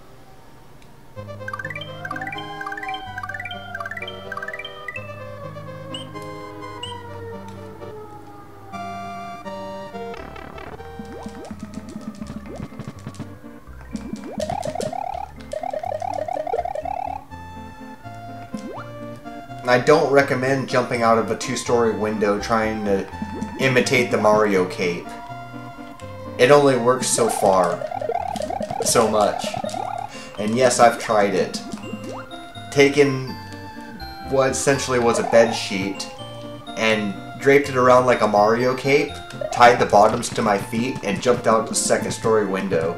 I don't recommend jumping out of a two-story window trying to imitate the Mario cape. It only works so far. So much. And yes, I've tried it. Taken what essentially was a bed sheet and draped it around like a Mario cape, tied the bottoms to my feet, and jumped out the second-story window.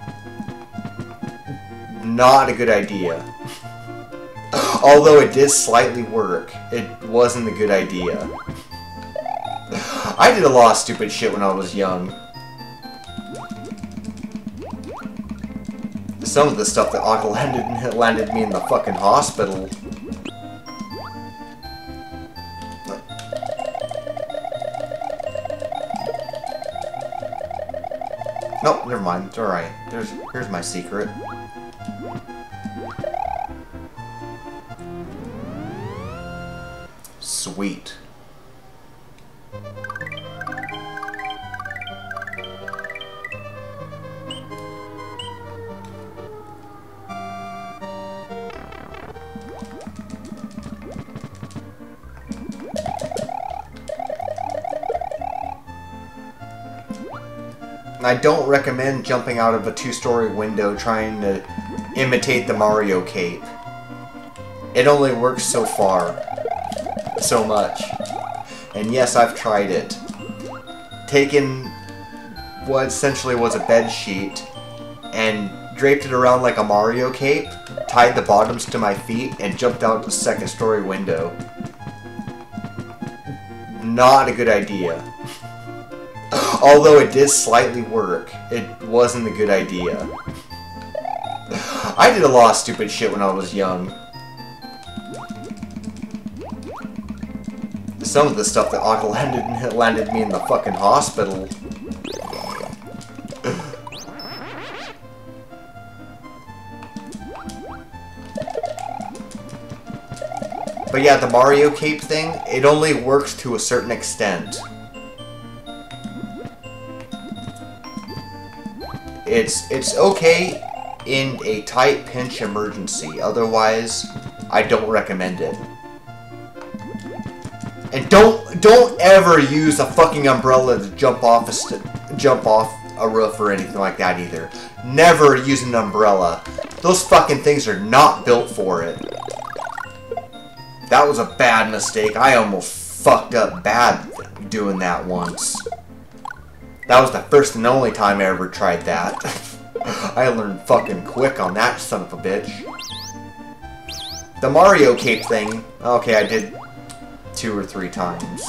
Not a good idea. Although it did slightly work, it wasn't a good idea. I did a lot of stupid shit when I was young. Some of the stuff that auto landed me in the fucking hospital. Nope, never mind. It's alright. Here's my secret. Sweet. I don't recommend jumping out of a two-story window trying to imitate the Mario cape. It only works so far. So much. And yes, I've tried it. Taken what essentially was a bed sheet and draped it around like a Mario cape, tied the bottoms to my feet, and jumped out the second-story window. Not a good idea. Although it did slightly work, it wasn't a good idea. I did a lot of stupid shit when I was young. Some of the stuff that auto landed me in the fucking hospital. But yeah, the Mario cape thing, it only works to a certain extent. It's okay in a tight pinch emergency, otherwise I don't recommend it. And don't Don't ever use a fucking umbrella to jump off a roof or anything like that either. Never use an umbrella. Those fucking things are not built for it. That was a bad mistake. I almost fucked up bad doing that once. That was the first and only time I ever tried that. I learned fucking quick on that son of a bitch. The Mario cape thing, okay, I did 2 or 3 times.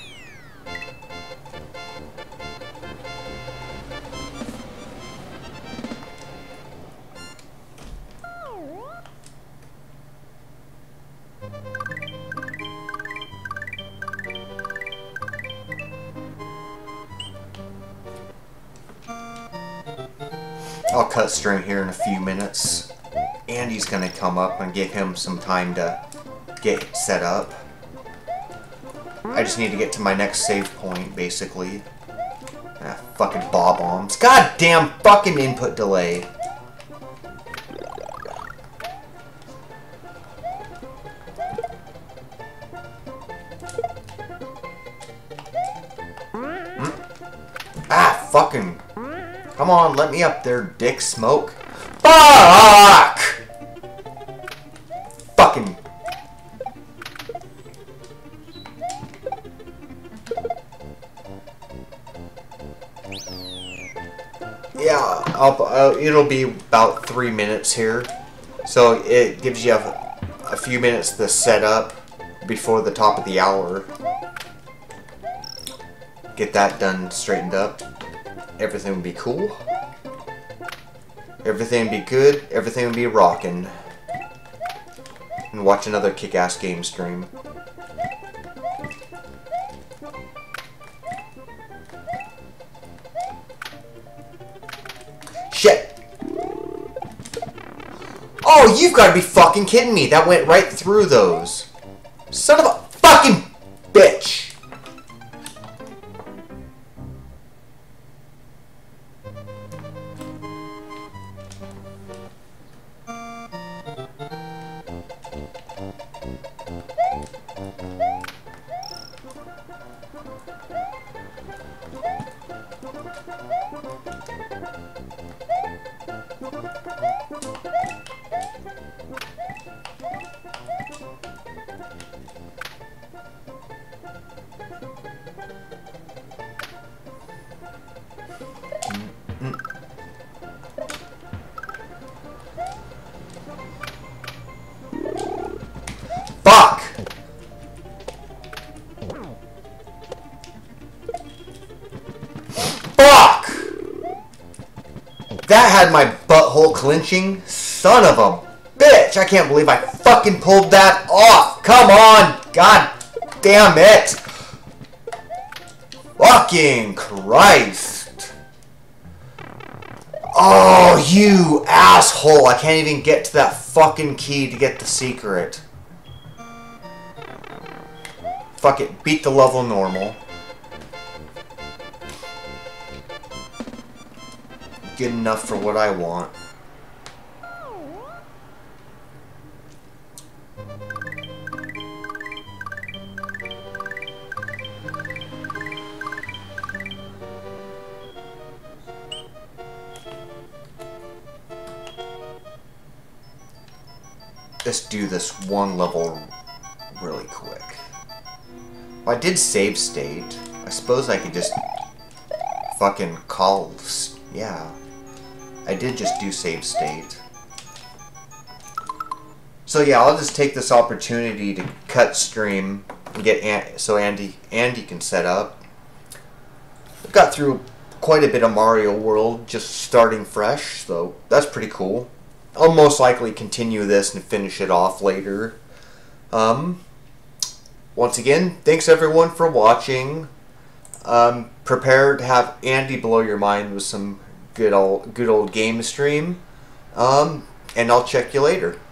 I'll cut string here in a few minutes. Andy's gonna come up and give him some time to get set up. I just need to get to my next save point, basically. Ah, fucking bob-ombs. Goddamn fucking input delay. Ah, fucking... Come on, let me up there, dick smoke. Fuck! Fucking... Yeah, it'll be about 3 minutes here. So it gives you a few minutes to set up before the top of the hour. Get that done, straightened up. Everything will be cool. Everything will be good. Everything will be rocking. And watch another kick-ass game stream. Shit! Oh, you've got to be fucking kidding me! That went right through those. Son of a fucking bitch! Fuck! Fuck! That had my butthole clenching. Son of a bitch! I can't believe I fucking pulled that off! Come on! God damn it! Fucking Christ! Oh, you asshole! I can't even get to that fucking key to get the secret. Fuck it, beat the level normal. Good enough for what I want. Let's do this one level really quick. Well, I did save state. I suppose I could just fucking call. Yeah. I did just do save state. So yeah, I'll just take this opportunity to cut stream and get so Andy can set up. I've got through quite a bit of Mario World just starting fresh, so that's pretty cool. I'll most likely continue this and finish it off later. Once again, thanks everyone for watching. Prepare to have Andy blow your mind with some good old game stream. And I'll check you later.